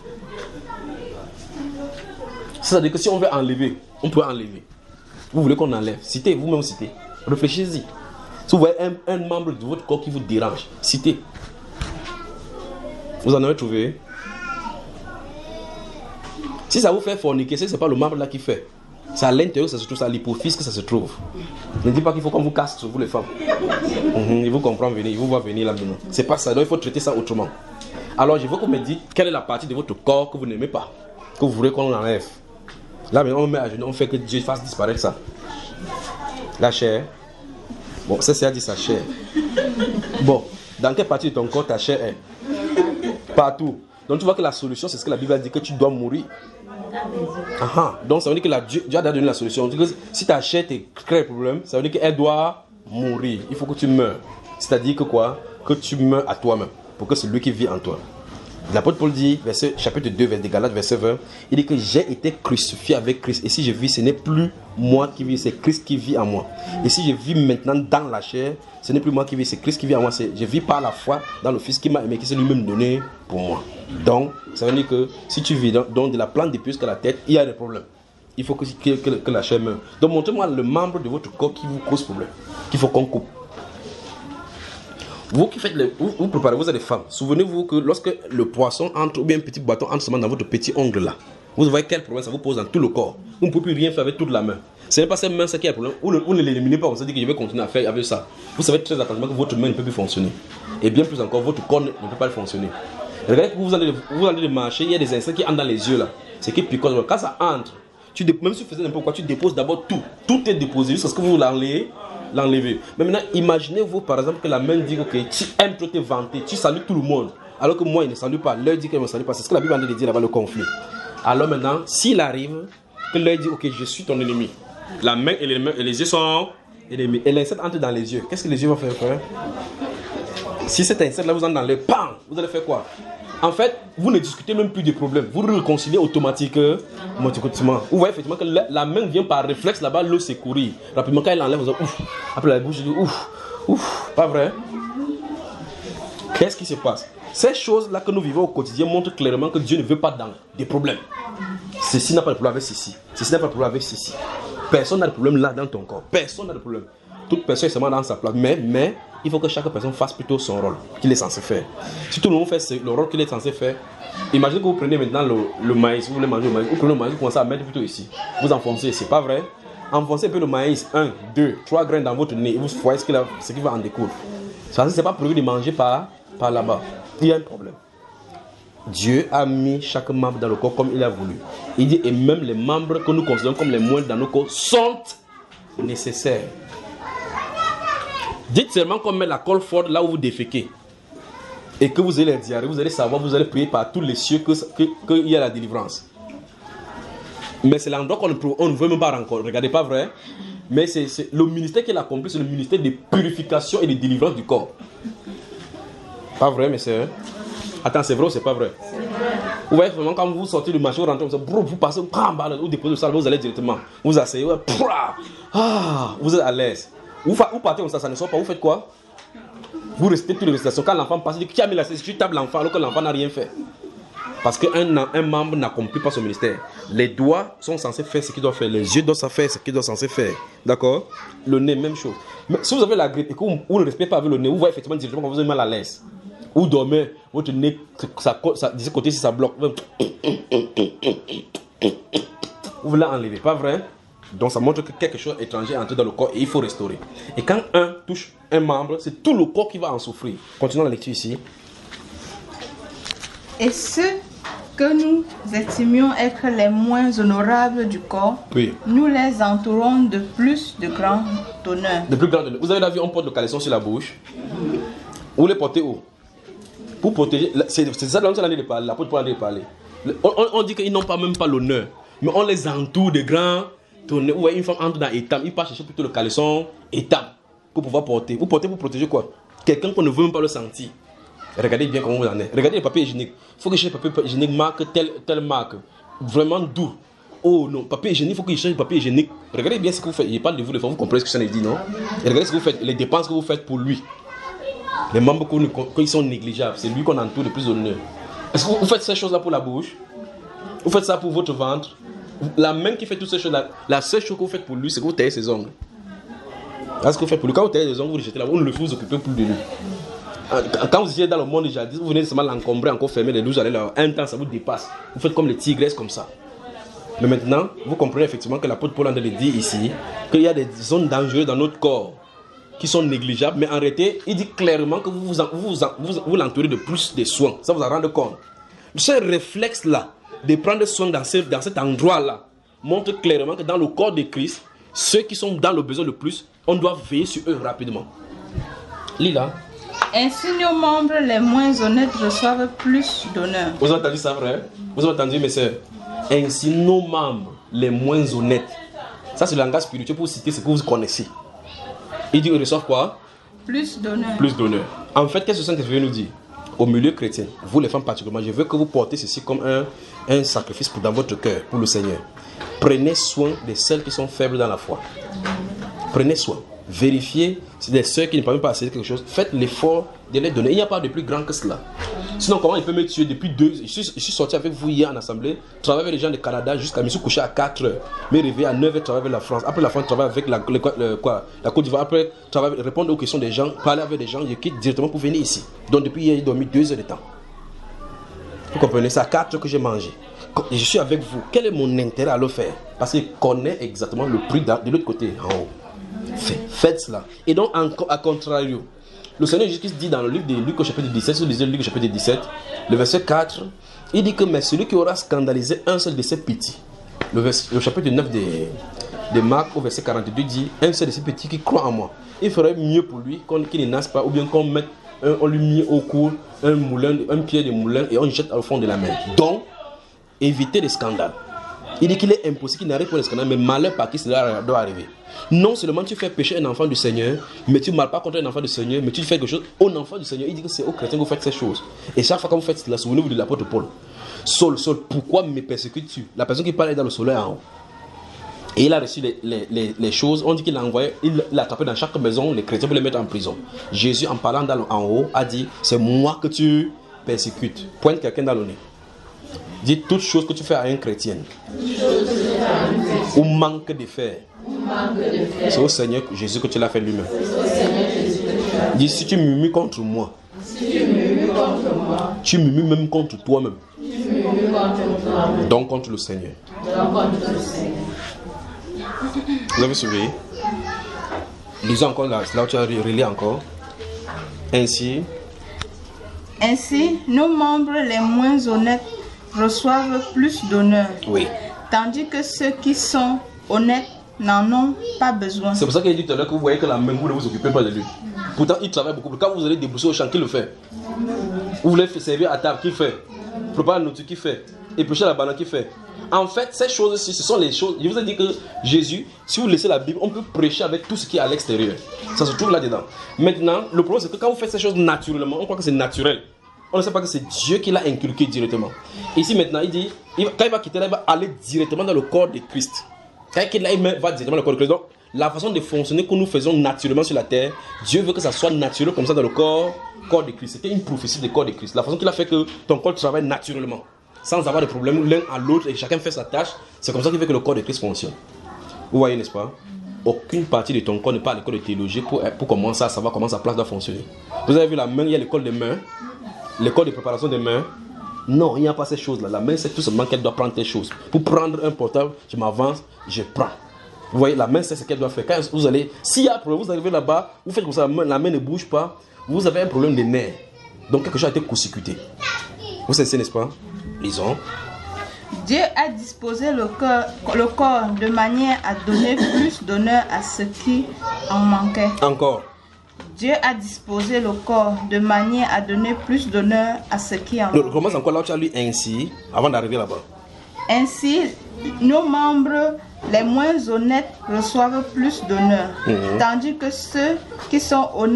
C'est-à-dire que si on veut enlever, on peut enlever. Vous voulez qu'on enlève, citez, vous-même citez. Réfléchissez-y. Si vous voyez un, un membre de votre corps qui vous dérange, citez. Vous en avez trouvé? Si ça vous fait forniquer, ce n'est pas le membre là qui fait. C'est à l'intérieur que ça se trouve, c'est à l'hypophyse que ça se trouve. Ne dites pas qu'il faut qu'on vous casse sur vous les femmes. Mm-hmm, il vous comprend venir, il vous voit venir là maintenant. C'est pas ça, donc il faut traiter ça autrement. Alors je veux que vous me dites quelle est la partie de votre corps que vous n'aimez pas, que vous voulez qu'on enlève. Là maintenant on met à genoux, on fait que Dieu fasse disparaître ça. La chair. Bon, ça c'est à dire sa chair. Bon, dans quelle partie de ton corps ta chair est? Partout. Donc tu vois que la solution c'est ce que la Bible a dit, que tu dois mourir. Aha. Donc ça veut dire que la, Dieu, Dieu a donné la solution. Que si ta chair te crée un problème, ça veut dire qu'elle doit mourir. Il faut que tu meurs. C'est-à-dire que quoi? Que tu meurs à toi-même. Pour que c'est lui qui vit en toi. L'apôtre Paul dit, verset, chapitre deux, verset Galates, verset vingt, il dit que j'ai été crucifié avec Christ. Et si je vis, ce n'est plus moi qui vis, c'est Christ qui vit en moi. Et si je vis maintenant dans la chair, ce n'est plus moi qui vis, c'est Christ qui vit en moi. Je vis par la foi dans le Fils qui m'a aimé, qui s'est lui-même donné pour moi. Donc, ça veut dire que si tu vis dans, dans de la plante d'épices que la tête, il y a des problèmes. Il faut que, que, que, que la chair meure. Donc, montrez-moi le membre de votre corps qui vous cause problème, qu'il faut qu'on coupe. Vous qui faites le, vous, vous préparez, vous êtes des femmes. Souvenez-vous que lorsque le poisson entre, ou bien un petit bâton entre seulement dans votre petit ongle là, vous voyez quel problème ça vous pose dans tout le corps. Vous ne pouvez plus rien faire avec toute la main. Ce n'est pas cette main qui a le problème. Vous ne, vous ne l'éliminez pas, vous savez que je vais continuer à faire avec ça. Vous savez très attentivement que votre main ne peut plus fonctionner. Et bien plus encore, votre corps ne, ne peut pas fonctionner. Regardez que vous allez, vous allez marcher, il y a des insectes qui entrent dans les yeux là. C'est qui picotent. Quand ça entre, tu dé, même si tu faisais n'importe quoi, tu déposes d'abord tout. Tout est déposé jusqu'à ce que vous l'enlevez. l'enlever. Mais maintenant, imaginez-vous par exemple que la main dit ok, tu aimes trop te vanter, tu salues tout le monde, alors que moi il ne salue pas, l'œil dit qu'il ne me salue pas. C'est ce que la Bible a dit là-bas, le conflit. Alors maintenant, s'il arrive que l'œil dit ok, je suis ton ennemi, la main et les, mains, et les yeux sont ennemis, et l'insecte entre dans les yeux, qu'est-ce que les yeux vont faire, frère? Si cet insecte là vous entre dans les pam, vous allez faire quoi? En fait, vous ne discutez même plus des problèmes. Vous réconciliez automatiquement. Vous voyez effectivement que la, la main vient par réflexe là-bas, l'eau secourir. Rapidement, quand elle enlève, vous dites ouf. Après la bouche, vous dites ouf. Ouf. Pas vrai? Qu'est-ce qui se passe? Ces choses-là que nous vivons au quotidien montrent clairement que Dieu ne veut pas dans des problèmes. Ceci n'a pas de problème avec ceci. Ceci n'a pas de problème avec ceci. Personne n'a de problème là dans ton corps. Personne n'a de problème. Toute personne est seulement dans sa place. Mais, mais, il faut que chaque personne fasse plutôt son rôle qu'il est censé faire. Si tout le monde fait le rôle qu'il est censé faire, imaginez que vous prenez maintenant le, le maïs, vous voulez manger le maïs, vous prenez le maïs, vous commencez à mettre plutôt ici. Vous enfoncez, c'est pas vrai? Enfoncez un peu le maïs, un, deux, trois graines dans votre nez, et vous voyez ce, a, ce qui va en découdre. Ça, c'est pas prévu de manger par, par là-bas. Il y a un problème. Dieu a mis chaque membre dans le corps comme il a voulu. Il dit, et même les membres que nous considérons comme les moindres dans nos corps sont nécessaires. Dites seulement qu'on met la colle forte là où vous déféquez et que vous allez les diarrhées, vous allez savoir, vous allez prier par tous les cieux que, que, que il y a la délivrance. Mais c'est l'endroit qu'on ne, on ne veut même pas encore. Regardez, pas vrai? Mais c'est, c'est le ministère qui l'a accompli, c'est le ministère de purification et de délivrance du corps. Pas vrai, mais c'est... Attends, c'est vrai ou c'est pas vrai? C'est vrai. Vous voyez vraiment quand vous sortez du marché, vous rentrez, vous, vous passez, vous déposez le salle, vous allez directement. Vous asseyez, ah, vous êtes à l'aise. Vous, vous partez comme ça, ça ne sort pas, vous faites quoi? Vous restez toutes les récitations. Quand l'enfant passe, il dit qui a mis la cesse, tu tapes l'enfant alors que l'enfant n'a rien fait. Parce qu'un un membre n'accomplit pas son ministère. Les doigts sont censés faire ce qu'ils doivent faire, les yeux doivent faire ce qu'ils doivent censés faire. D'accord? Le nez, même chose. Mais si vous avez la grippe et que vous, vous ne respectez pas avec le nez, vous voyez effectivement directement quand vous avez mal à l'aise. Ou dormez, votre nez, ça, ça, de ce côté, si ça bloque, vous voulez l'enlever, pas vrai? Donc ça montre que quelque chose étranger est entré dans le corps et il faut restaurer. Et quand un touche un membre, c'est tout le corps qui va en souffrir. Continuons la lecture ici. Et ceux que nous estimions être les moins honorables du corps, oui, nous les entourons de plus de grand honneur. De plus grand honneur. Vous avez la vu, on porte le caleçon sur la bouche. Vous les portez où? Pour protéger. C'est, c'est ça dont on a dit de parler. L'apôtre Paul a dit de parler. On, on, on dit qu'ils n'ont pas même pas l'honneur. Mais on les entoure de grands. Vous voyez, une femme entre dans étam, il part chercher plutôt le caleçon étam pour pouvoir porter. Vous portez pour protéger quoi? Quelqu'un qu'on ne veut même pas le sentir. Regardez bien comment vous en êtes. Regardez le papier hygiénique. Il faut que je cherche le papier hygiénique marque telle, telle marque. Vraiment doux. Oh non, papier hygiénique, il faut que je cherche le papier hygiénique. Regardez bien ce que vous faites. Il parle de vous, les femmes, vous comprenez ce que ça dit, non? Et regardez ce que vous faites, les dépenses que vous faites pour lui. Les membres qui sont négligeables, c'est lui qu'on entoure de plus d'honneur. Est-ce que vous faites ces choses-là pour la bouche? Vous faites ça pour votre ventre? La main qui fait toutes ces choses-là, la seule chose que vous faites pour lui, c'est que vous taillez ses ongles. C'est ce que vous faites pour lui. Quand vous taillez les ongles, vous les jetez là, vous ne le vous occupez plus de lui. Quand vous étiez dans le monde jadis, vous venez seulement l'encombrer, encore fermer les douze, allez là, un temps ça vous dépasse. Vous faites comme les tigresses comme ça. Mais maintenant, vous comprenez effectivement que l'apôtre Paul a dit ici qu'il y a des zones dangereuses dans notre corps qui sont négligeables, mais en réalité, il dit clairement que vous vous, vous, vous, vous l'entourez de plus de soins. Ça vous en rend compte. Ce réflexe-là, de prendre soin dans, ce, dans cet endroit-là, montre clairement que dans le corps de Christ, ceux qui sont dans le besoin le plus, on doit veiller sur eux rapidement. Lis là. Ainsi, nos membres les moins honnêtes reçoivent plus d'honneur. Vous avez entendu ça, frère? Vous avez entendu, mes soeurs? Ainsi, nos membres les moins honnêtes. Ça, c'est le langage spirituel pour citer ce que vous connaissez. Il dit qu'ils reçoivent quoi? Plus d'honneur. Plus d'honneur. En fait, qu'est-ce que Saint-Esprit veut nous dire? Au milieu chrétien, vous les femmes particulièrement, je veux que vous portez ceci comme un, un sacrifice pour, dans votre cœur, pour le Seigneur. Prenez soin de celles qui sont faibles dans la foi. Prenez soin. Vérifiez si des sœurs qui ne peuvent même pas accéder à quelque chose, faites l'effort de les donner. Il n'y a pas de plus grand que cela. Sinon, comment il peut me tuer depuis deux... Je suis, je suis sorti avec vous hier en assemblée, travailler avec les gens du Canada jusqu'à... Je me suis couché à quatre heures, me réveiller à neuf heures, travailler avec la France. Après la France, travailler avec la, le, le, quoi, la Côte d'Ivoire. Après, travailler, répondre aux questions des gens, parler avec des gens. Je quitte directement pour venir ici. Donc depuis hier, j'ai dormi deux heures de temps. Vous comprenez? C'est à quatre heures que j'ai mangé. Je suis avec vous. Quel est mon intérêt à le faire? Parce qu'il connaît exactement le prix de l'autre côté, en haut. Fait, faites cela. Et donc, à contrario, le Seigneur Jésus-Christ dit dans le livre de Luc au chapitre dix-sept, sur le livre au chapitre dix-sept, le verset quatre, il dit que mais celui qui aura scandalisé un seul de ses petits, le, vers, le chapitre neuf de, de Marc au verset quarante-deux dit, un seul de ses petits qui croit en moi, il ferait mieux pour lui qu'il ne naisse pas, ou bien qu'on mette, un, on lui met au cou un moulin, un pied de moulin et on jette au fond de la mer. Donc, évitez les scandales. Il dit qu'il est impossible qu'il n'arrive pas les scandales, mais malheur par qui cela doit arriver. Non seulement tu fais pécher un enfant du Seigneur, mais tu ne marches pas contre un enfant du Seigneur, mais tu fais quelque chose au enfant du Seigneur. Il dit que c'est aux chrétiens que vous faites ces choses. Et chaque fois que vous faites cela, souvenez-vous de l'apôtre Paul. Saul, Saul, pourquoi me persécutes-tu? La personne qui parle est dans le soleil en haut. Et il a reçu les, les, les, les choses. On dit qu'il a envoyé, il l'a attrapé dans chaque maison, les chrétiens pour les mettre en prison. Jésus, en parlant dans, en haut, a dit, c'est moi que tu persécutes. Pointe quelqu'un dans le nez. Dis toutes choses que tu fais à un chrétien ou manque de faire. C'est au Seigneur Jésus que tu l'as fait lui-même. Dis si tu murmures contre moi, tu murmures même contre toi-même. Donc contre le Seigneur. Vous avez surveillé? Lisons encore là, là où tu as relis encore. Ainsi. Ainsi, nos membres les moins honnêtes reçoivent plus d'honneur. Oui. Tandis que ceux qui sont honnêtes n'en ont pas besoin. C'est pour ça qu'il a dit tout à l'heure que vous voyez que la main, vous ne vous occupez pas de lui. Pourtant, il travaille beaucoup. Quand vous allez débrousser au champ, qui le fait? Vous voulez servir à table, qui fait? Préparer la nourriture, qui fait? Éplucher la banane, qui fait? En fait, ces choses-ci, ce sont les choses. Je vous ai dit que Jésus, si vous laissez la Bible, on peut prêcher avec tout ce qui est à l'extérieur. Ça se trouve là-dedans. Maintenant, le problème, c'est que quand vous faites ces choses naturellement, on croit que c'est naturel. On ne sait pas que c'est Dieu qui l'a inculqué directement. Ici maintenant, il dit, il, quand il va quitter là, il va aller directement dans le corps de Christ. Quand il là, il va directement dans le corps de Christ. Donc, la façon de fonctionner que nous faisons naturellement sur la terre, Dieu veut que ça soit naturel comme ça dans le corps, corps de Christ. C'était une prophétie du corps de Christ. La façon qu'il a fait que ton corps travaille naturellement, sans avoir de problème l'un à l'autre, et chacun fait sa tâche, c'est comme ça qu'il fait que le corps de Christ fonctionne. Vous voyez, n'est-ce pas? Aucune partie de ton corps n'est pas à l'école de théologie pour, pour commencer à savoir comment sa place doit fonctionner. Vous avez vu la main, il y a l'école des mains. L'école de préparation des mains, non, il n'y a pas ces choses-là. La main, c'est tout simplement qu'elle doit prendre tes choses. Pour prendre un portable, je m'avance, je prends. Vous voyez, la main, c'est ce qu'elle doit faire. Quand vous allez, s'il y a un problème, vous arrivez là-bas, vous faites comme ça, la main, la main ne bouge pas, vous avez un problème de nerfs. Donc quelque chose a été court-circuité. Vous savez, n'est-ce pas? Lisons. Dieu a disposé le corps, le corps de manière à donner plus d'honneur à ceux qui en manquaient. Encore. Dieu a disposé le corps de manière à donner plus d'honneur à ceux qui en manquaient. Commence encore là où tu as lu ainsi, avant d'arriver là-bas. Ainsi, nos membres les moins honnêtes reçoivent plus d'honneur, mmh. tandis que ceux qui sont honnêtes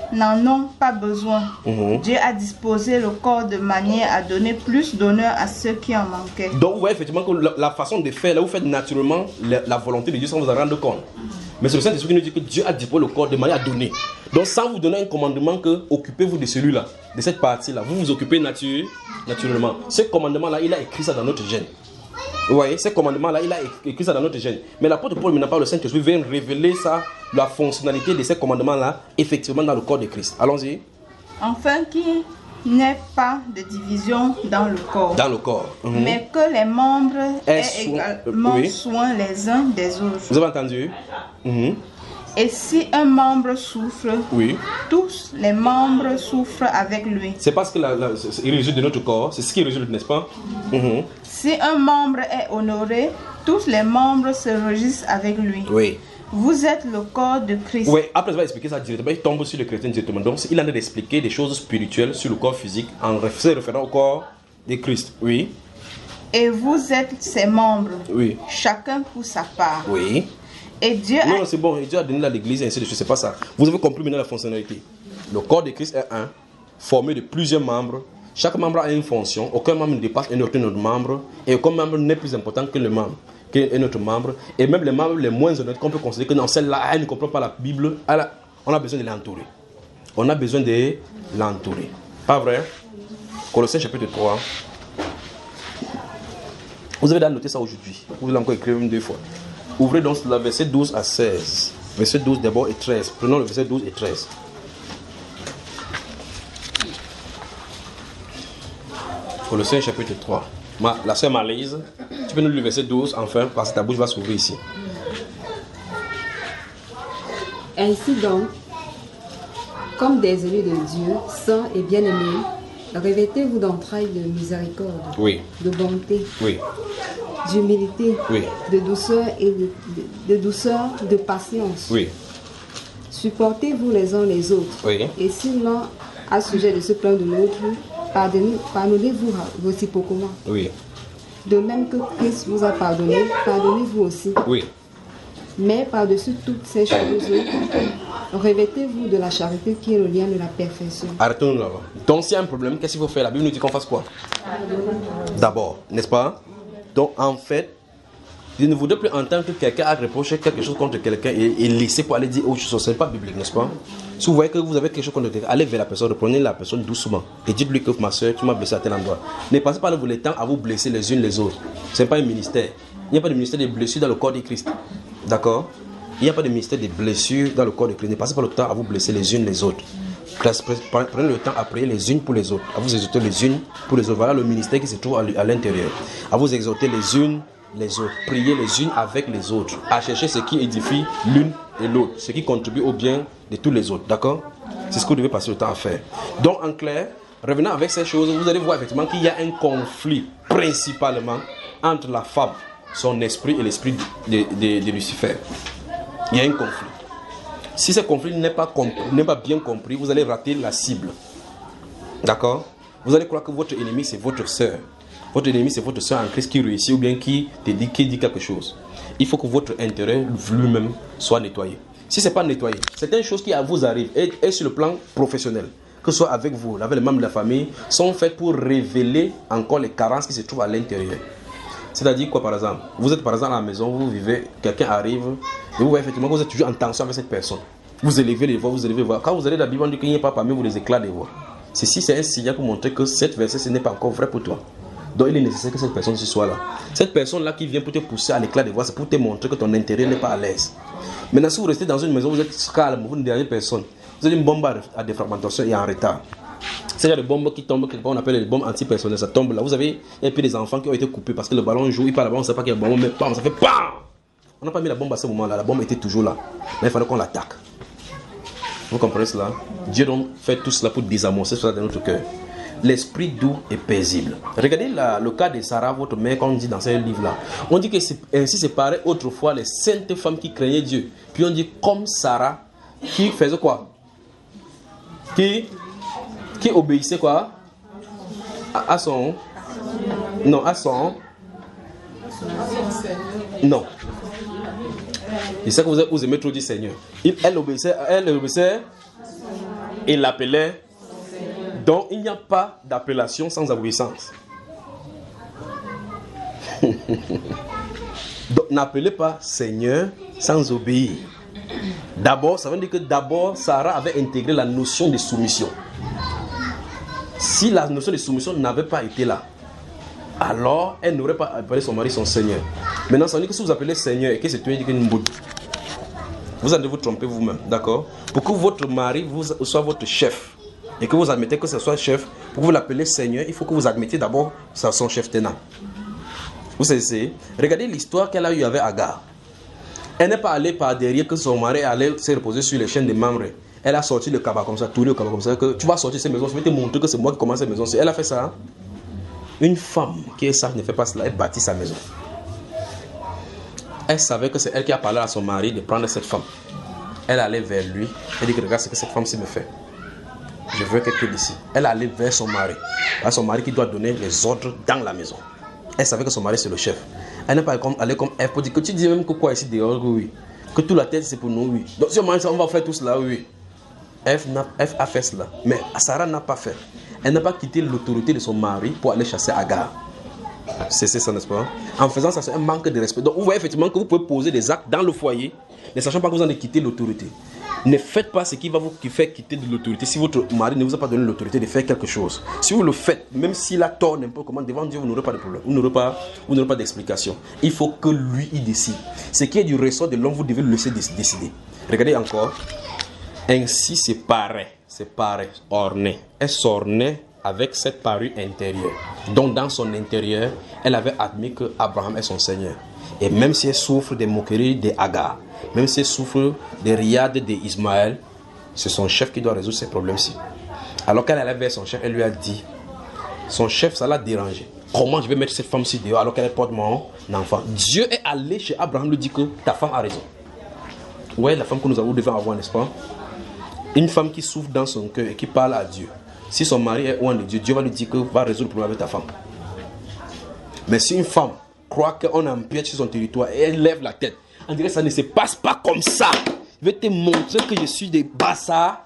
n'en ont pas besoin. Mhm. Dieu a disposé le corps de manière à donner plus d'honneur à ceux qui en manquaient. Donc vous voyez effectivement que la, la façon de faire, là vous faites naturellement la, la volonté de Dieu sans vous en rendre compte. Mais c'est le Saint-Esprit qui nous dit que Dieu a disposé le corps de manière à donner. Donc sans vous donner un commandement que occupez-vous de celui-là, de cette partie-là, vous vous occupez nature, naturellement. Ce commandement-là, il a écrit ça dans notre gène. Vous voyez, ce commandement-là, il a écrit ça dans notre gène. Mais l'apôtre Paul, maintenant par le Saint-Esprit, vient révéler ça, la fonctionnalité de ces commandements-là, effectivement dans le corps de Christ. Allons-y. Enfin, qu'il n'ait pas de division dans le corps. Dans le corps. Mhm. Mais que les membres aient soin, également oui. soin les uns des autres. Vous avez entendu? Mhm. Et si un membre souffre, Oui. tous les membres souffrent avec lui. C'est parce que la, la, il résulte de notre corps, c'est ce qui résulte, n'est-ce pas? Mhm. Si un membre est honoré, tous les membres se réjouissent avec lui. Oui. Vous êtes le corps de Christ. Oui, après il va expliquer ça directement, il tombe sur le chrétien directement. Donc il en a d'expliquer des choses spirituelles sur le corps physique en se référant au corps de Christ. Oui. Et vous êtes ses membres. Oui. Chacun pour sa part. Oui. Et Dieu Non, a... non c'est bon, Dieu a donné à l'église et ainsi de suite, c'est pas ça. Vous avez compris maintenant la fonctionnalité. Le corps de Christ est un, formé de plusieurs membres. Chaque membre a une fonction, aucun membre ne dépasse un autre membre, et aucun membre n'est plus important que le membre, qu'un autre membre. Et même les membres les moins honnêtes qu'on peut considérer que dans celle-là, elle ne comprend pas la Bible, elle a, on a besoin de l'entourer. On a besoin de l'entourer. Pas vrai? Colossiens chapitre trois. Vous avez déjà noté ça aujourd'hui. Vous l'avez encore écrit une deux fois. Ouvrez donc le verset douze à seize. Verset douze d'abord et treize. Prenons le verset douze et treize. Colossiens chapitre trois. Ma, la sœur Malise, tu peux nous lire le verset douze enfin, parce que ta bouche va s'ouvrir ici. Ainsi donc, comme des élus de Dieu, saints et bien-aimés, revêtez-vous d'entrailles de miséricorde, Oui. de bonté, Oui. d'humilité, Oui. de douceur et de, de, de douceur, de patience. Oui. Supportez-vous les uns les autres. Oui. Et si l'un a sujet de se plaindre de l'autre, pardonnez- pardonnez-vous réciproquement. Oui. De même que Christ vous a pardonné, pardonnez-vous aussi. Oui. Mais par-dessus toutes ces choses, revêtez-vous de la charité qui est le lien de la perfection. Arrêtons-nous là-bas. Donc s'il y a un problème, qu'est-ce qu'il faut faire? La Bible nous dit qu'on fasse quoi? D'abord, n'est-ce pas? Donc en fait, je ne voudrais plus entendre que quelqu'un a reproché quelque chose contre quelqu'un et, et laisser pour aller dire autre chose. Ce n'est pas biblique, n'est-ce pas? Si vous voyez que vous avez quelque chose contre quelqu'un, allez vers la personne, reprenez la personne doucement et dites-lui que ma soeur, tu m'as blessé à tel endroit. Ne passez pas le temps à vous blesser les unes les autres. Ce n'est pas un ministère. Il n'y a pas de ministère de blessures dans le corps de Christ. D'accord? Il n'y a pas de ministère de blessures dans le corps de Christ. Ne passez pas le temps à vous blesser les unes les autres. Prenez le temps à prier les unes pour les autres, à vous exhorter les unes pour les autres. Voilà le ministère qui se trouve à l'intérieur. À vous exhorter les unes les autres, prier les unes avec les autres, à chercher ce qui édifie l'une et l'autre, ce qui contribue au bien de tous les autres. D'accord? C'est ce que vous devez passer le temps à faire. Donc en clair, revenant avec ces choses, vous allez voir effectivement qu'il y a un conflit principalement entre la femme, son esprit et l'esprit de, de, de Lucifer. Il y a un conflit. Si ce conflit n'est pas, n'est pas bien compris, vous allez rater la cible. D'accord? Vous allez croire que votre ennemi c'est votre soeur. Votre ennemi c'est votre soeur en Christ qui réussit ou bien qui te dit, qui dit quelque chose. Il faut que votre intérêt lui-même soit nettoyé. Si ce n'est pas nettoyé, certaines choses qui vous arrivent et, et sur le plan professionnel, que ce soit avec vous, avec les membres de la famille, sont faites pour révéler encore les carences qui se trouvent à l'intérieur. C'est-à-dire quoi par exemple? Vous êtes par exemple à la maison, vous vivez, quelqu'un arrive et vous voyez effectivement que vous êtes toujours en tension avec cette personne. Vous élevez les voix, vous élevez les voix. Quand vous allez dans la Bible, on dit qu'il n'y a pas parmi vous des éclats de voix. Ceci c'est un signal pour montrer que cette verset ce n'est pas encore vrai pour toi. Donc il est nécessaire que cette personne soit là. Cette personne-là qui vient pour te pousser à l'éclat de voix, c'est pour te montrer que ton intérêt n'est pas à l'aise. Maintenant si vous restez dans une maison, vous êtes calme, vous ne dernière personne. Vous avez une bombe à défragmentation et en retard. C'est des bombes qui tombent, on appelle les bombes antipersonnelles, ça tombe là. Vous avez un peu des enfants qui ont été coupés parce que le ballon joue, il part là-bas, on ne sait pas qu'il y a un ballon, mais bam, ça fait bam. On n'a pas mis la bombe à ce moment-là, la bombe était toujours là. Mais il fallait qu'on l'attaque. Vous comprenez cela? Dieu donc fait tout cela pour désamorcer cela dans notre cœur. L'esprit doux et paisible. Regardez la, le cas de Sarah, votre mère, comme on dit dans ce livre-là. On dit que c'est ainsi séparé autrefois les saintes femmes qui craignaient Dieu. Puis on dit comme Sarah, qui faisait quoi? Qui Qui obéissait quoi? À, à son... Non, à son... Non. C'est ça que vous, vous aimez trop dire Seigneur. Il, elle obéissait... Elle obéissait... et l'appelait. Donc il n'y a pas d'appellation sans obéissance. Donc n'appelez pas Seigneur sans obéir. D'abord, ça veut dire que d'abord Sarah avait intégré la notion de soumission. Si la notion de soumission n'avait pas été là, alors elle n'aurait pas appelé son mari son Seigneur. Maintenant, ça veut dire que si vous appelez Seigneur et que c'est une boule, vous allez vous tromper vous-même, d'accord? Pour que votre mari vous, soit votre chef et que vous admettez que ce soit chef, pour que vous l'appelez Seigneur, il faut que vous admettiez d'abord son chef tenant. Vous savez, regardez l'histoire qu'elle a eue avec Agar. Elle n'est pas allée par derrière que son mari allait se reposer sur les chaînes de Mamre. Elle a sorti le cabas comme ça, tourné le cabas comme ça, que tu vas sortir ces maisons, je vais te montrer que c'est moi qui commence ces maisons. Elle a fait ça. Hein? Une femme qui est sage ne fait pas cela, elle bâtit sa maison. Elle savait que c'est elle qui a parlé à son mari de prendre cette femme. Elle allait vers lui, elle dit que regarde ce que cette femme-ci me fait. Je veux qu'elle quitte ici. Elle allait vers son mari. À son mari qui doit donner les ordres dans la maison. Elle savait que son mari c'est le chef. Elle n'est pas allée comme F pour dire que tu dis même que quoi ici dehors, oui. Que toute la tête c'est pour nous, oui. Donc si on on va faire tout cela, oui. F, F a fait cela. Mais Sarah n'a pas fait. Elle n'a pas quitté l'autorité de son mari pour aller chasser Agar. C'est ça, n'est-ce pas? En faisant ça, c'est un manque de respect. Donc vous voyez effectivement que vous pouvez poser des actes dans le foyer, ne sachant pas que vous allez quitter l'autorité. Ne faites pas ce qui va vous faire quitter de l'autorité si votre mari ne vous a pas donné l'autorité de faire quelque chose. Si vous le faites, même s'il a tort n'importe comment, devant Dieu, vous n'aurez pas de problème. Vous n'aurez pas, vous n'aurez pas d'explication. Il faut que lui, il décide. Ce qui est du ressort de l'homme, vous devez le laisser décider. Regardez encore. Ainsi c'est pareil, c'est pareil, orné. Elle s'ornait avec cette parure intérieure. Donc dans son intérieur, elle avait admis que Abraham est son Seigneur. Et même si elle souffre des moqueries des Agar, même si elle souffre des riades d'Ismaël, c'est son chef qui doit résoudre ces problèmes-ci. Alors qu'elle allait vers son chef, elle lui a dit, son chef, ça l'a dérangé. Comment je vais mettre cette femme-ci dehors alors qu'elle porte mon enfant? Dieu est allé chez Abraham lui dire que ta femme a raison. Ouais, la femme que nous avons devant avoir, n'est-ce pas? Une femme qui souffre dans son cœur et qui parle à Dieu. Si son mari est loin de Dieu, Dieu va lui dire que va résoudre le problème avec ta femme. Mais si une femme croit qu'on empiète sur son territoire et elle lève la tête, on dirait que ça ne se passe pas comme ça. Je vais te montrer que je suis des bassards.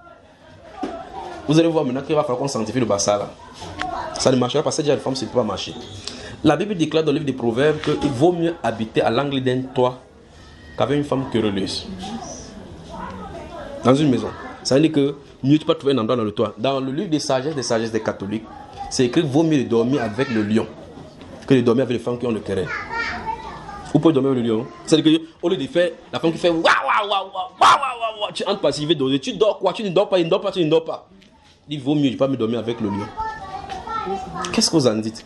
Vous allez voir maintenant qu'il va falloir qu'on sanctifie le bassard là. Ça ne marchera pas, c'est déjà une femme, ça ne peut pas marcher. La Bible déclare dans le livre des Proverbes qu'il vaut mieux habiter à l'angle d'un toit qu'avec une femme querelleuse. Dans une maison. Ça veut dire que mieux tu peux trouver un endroit dans le toit. Dans le livre des sagesses, des sagesses des catholiques, c'est écrit vaut mieux dormir avec le lion que de dormir avec les femmes qui ont le querelle. Vous pouvez dormir avec le lion. C'est-à-dire qu'au lieu de faire la femme qui fait waouh waouh waouh waouh waouh waouh, tu entres pas, tu veux dormir. Tu dors quoi? Tu ne dors pas, il ne dort pas, tu ne dors pas. Il vaut mieux ne pas me dormir avec le lion. Qu'est-ce que vous en dites?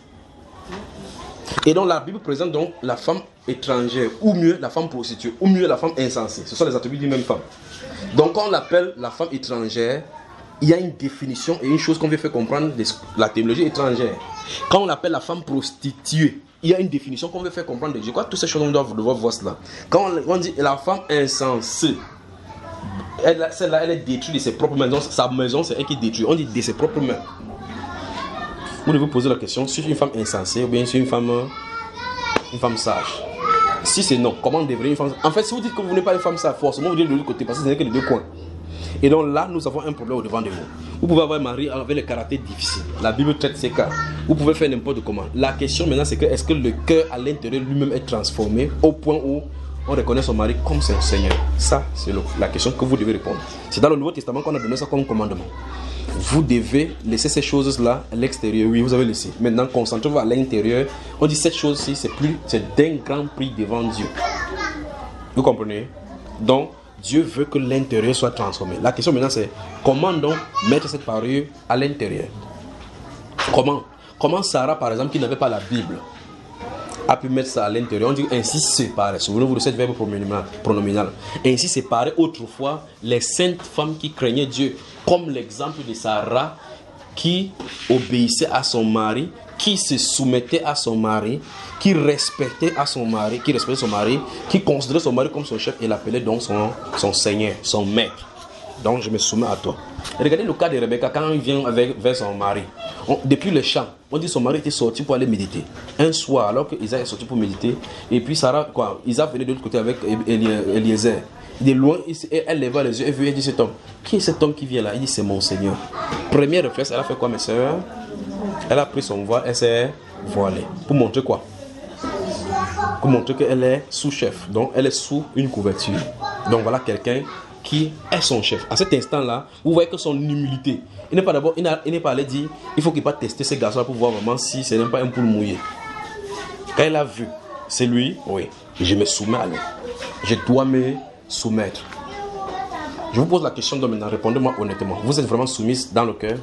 Et donc la Bible présente donc la femme étrangère, ou mieux la femme prostituée, ou mieux la femme insensée. Ce sont les attributs d'une même femme. Donc quand on l'appelle la femme étrangère, il y a une définition et une chose qu'on veut faire comprendre de la théologie étrangère. Quand on l'appelle la femme prostituée, il y a une définition qu'on veut faire comprendre de Dieu. Quoi, toutes ces choses on doit devoir voir cela. Quand on, on dit la femme insensée, elle, celle-là, elle est détruite de ses propres mains. Donc, sa maison, c'est elle qui est détruite. On dit de ses propres mains. Vous devez vous poser la question si c'est une femme insensée ou bien si c'est une femme, une femme sage. Si c'est non, comment devrait une femme... En fait, si vous dites que vous n'êtes pas une femme sage, forcément vous dites de l'autre côté, parce que ce n'est que les deux coins. Et donc là, nous avons un problème au devant de vous. Vous pouvez avoir un mari avec le caractère difficile. La Bible traite ces cas. Vous pouvez faire n'importe comment. La question maintenant, c'est que est-ce que le cœur à l'intérieur lui-même est transformé au point où on reconnaît son mari comme son Seigneur? Ça, c'est le, la question que vous devez répondre. C'est dans le Nouveau Testament qu'on a donné ça comme commandement. Vous devez laisser ces choses-là à l'extérieur. Oui, vous avez laissé. Maintenant, concentrez-vous à l'intérieur. On dit cette chose-ci, c'est plus, c'est d'un grand prix devant Dieu. Vous comprenez? Donc, Dieu veut que l'intérieur soit transformé. La question maintenant, c'est comment donc mettre cette parure à l'intérieur? Comment? Comment Sarah, par exemple, qui n'avait pas la Bible, a pu mettre ça à l'intérieur? On dit ainsi séparer. Souvenez-vous de cette verbe pronominal. Ainsi séparer autrefois les saintes femmes qui craignaient Dieu. Comme l'exemple de Sarah qui obéissait à son mari, qui se soumettait à son mari, qui respectait à son mari, qui respectait son mari, qui considérait son mari comme son chef et l'appelait donc son, son Seigneur, son maître. Donc je me soumets à toi. Et regardez le cas de Rebecca quand il vient avec, vers son mari. On, depuis le champ, on dit que son mari était sorti pour aller méditer. Un soir, alors qu'Isaac est sorti pour méditer, et puis Sarah, quoi, Isaac venait de l'autre côté avec Eliezer. De loin, elle leva les yeux et vit, elle dit cet homme. Qui est cet homme qui vient là? Il dit c'est mon Seigneur. Premier réflexe, elle a fait quoi, mes soeurs? Elle a pris son voile, elle s'est voilée. Pour montrer quoi? Pour montrer qu'elle est sous-chef. Donc elle est sous une couverture. Donc voilà quelqu'un qui est son chef. À cet instant-là, vous voyez que son humilité. Il n'est pas d'abord, il n'est pas allé dire, il faut qu'il pas tester ces garçons pour voir vraiment si ce n'est pas un poule mouillé. Quand elle a vu, c'est lui, oui. Je me soumets à lui. Je dois me soumettre. Je vous pose la question de maintenant, répondez-moi honnêtement. Vous êtes vraiment soumise dans le cœur?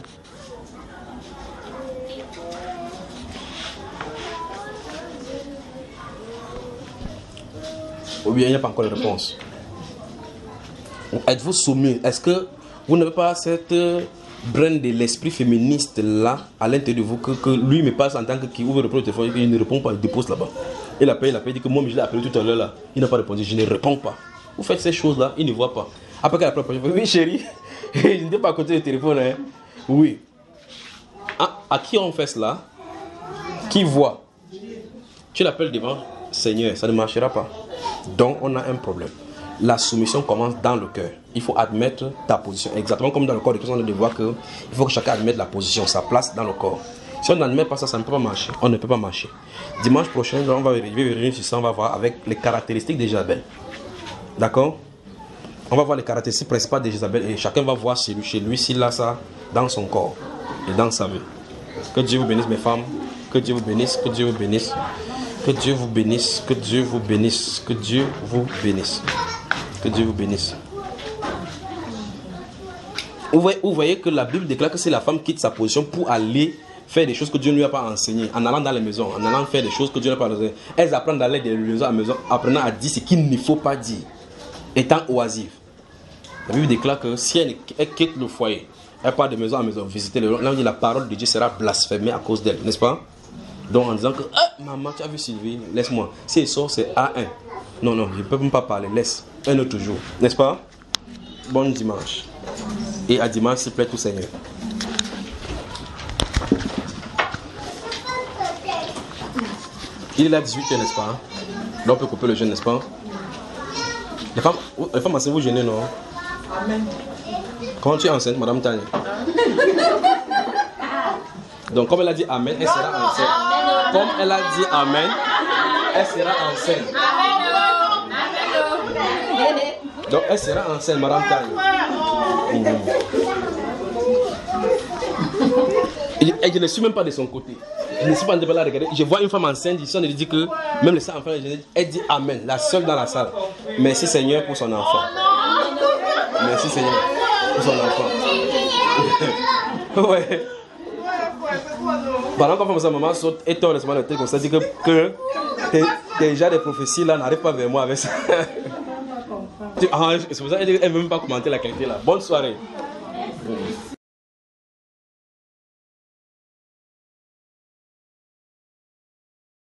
Ou bien il n'y a pas encore de réponse? Êtes-vous soumis? Est-ce que vous n'avez pas cette brain de l'esprit féministe là à l'intérieur de vous que, que lui me passe en tant que qui ouvre le téléphone et il ne répond pas, il dépose là-bas. Il appelle, il appelle, il dit que moi je l'ai appelé tout à l'heure là, il n'a pas répondu, je ne réponds pas. Vous faites ces choses là, il ne voit pas. Après qu'elle appelle, oui chérie, je n'étais pas à côté du téléphone, hein. Oui. À, à qui on fait cela? Qui voit? Tu l'appelles devant Seigneur, ça ne marchera pas. Donc on a un problème. La soumission commence dans le cœur. Il faut admettre ta position. Exactement comme dans le corps de Christ, on a de voir que il faut que chacun admette la position, sa place dans le corps. Si on n'admet pas ça, ça ne peut pas marcher. On ne peut pas marcher. Dimanche prochain, on va vérifier sur ça, on va voir avec les caractéristiques de Jézabel. D'accord? On va voir les caractéristiques principales de Jézabel et chacun va voir chez lui, chez lui s'il a ça dans son corps et dans sa vie. Que Dieu vous bénisse, mes femmes. Que Dieu vous bénisse. Que Dieu vous bénisse. Que Dieu vous bénisse. Que Dieu vous bénisse. Que Dieu vous bénisse. Que Dieu vous bénisse. Vous voyez, vous voyez que la Bible déclare que si la femme quitte sa position pour aller faire des choses que Dieu ne lui a pas enseignées, en allant dans les maisons, en allant faire des choses que Dieu n'a pas enseignées, elles apprennent d'aller de maison à maison, apprenant à dire ce qu'il ne faut pas dire, étant oisive. La Bible déclare que si elle, elle quitte le foyer, elle part de maison à maison, visiter le là on dit la parole de Dieu sera blasphémée à cause d'elle, n'est-ce pas? Donc en disant que ah, maman, tu as vu Sylvie, laisse-moi. Si elle sort, c'est A un. Non, non, je ne peux même pas parler, laisse. Un autre jour, n'est-ce pas? Bon dimanche. Et à dimanche, s'il plaît, tout Seigneur. Il est là dix-huit heures, n'est-ce pas? Là, on peut couper le jeûne, n'est-ce pas? Les femmes, les femmes enceinte, vous jeûnez, non? Amen. Comment tu es enceinte, Madame Tanya? Donc, comme elle a dit Amen, elle sera enceinte. Comme elle a dit Amen, elle sera enceinte. Donc, elle sera enceinte, Madame Tanya. Mmh. Et, et je ne suis même pas de son côté. Je ne suis pas en train de regarder. Je vois une femme enceinte ici, on lui dit que même le sang enfant, elle dit Amen, la seule dans la salle. Merci Seigneur pour son enfant. Merci Seigneur pour son enfant. Ouais. Pendant qu'on fait ça, maman saute et toi, laisse-moi le truc comme ça, dit que, que tes, tes gens de prophéties là n'arrivent pas vers moi avec ça. Ah, c'est pour ça qu'elle ne veut même pas commenter la qualité là. Bonne soirée.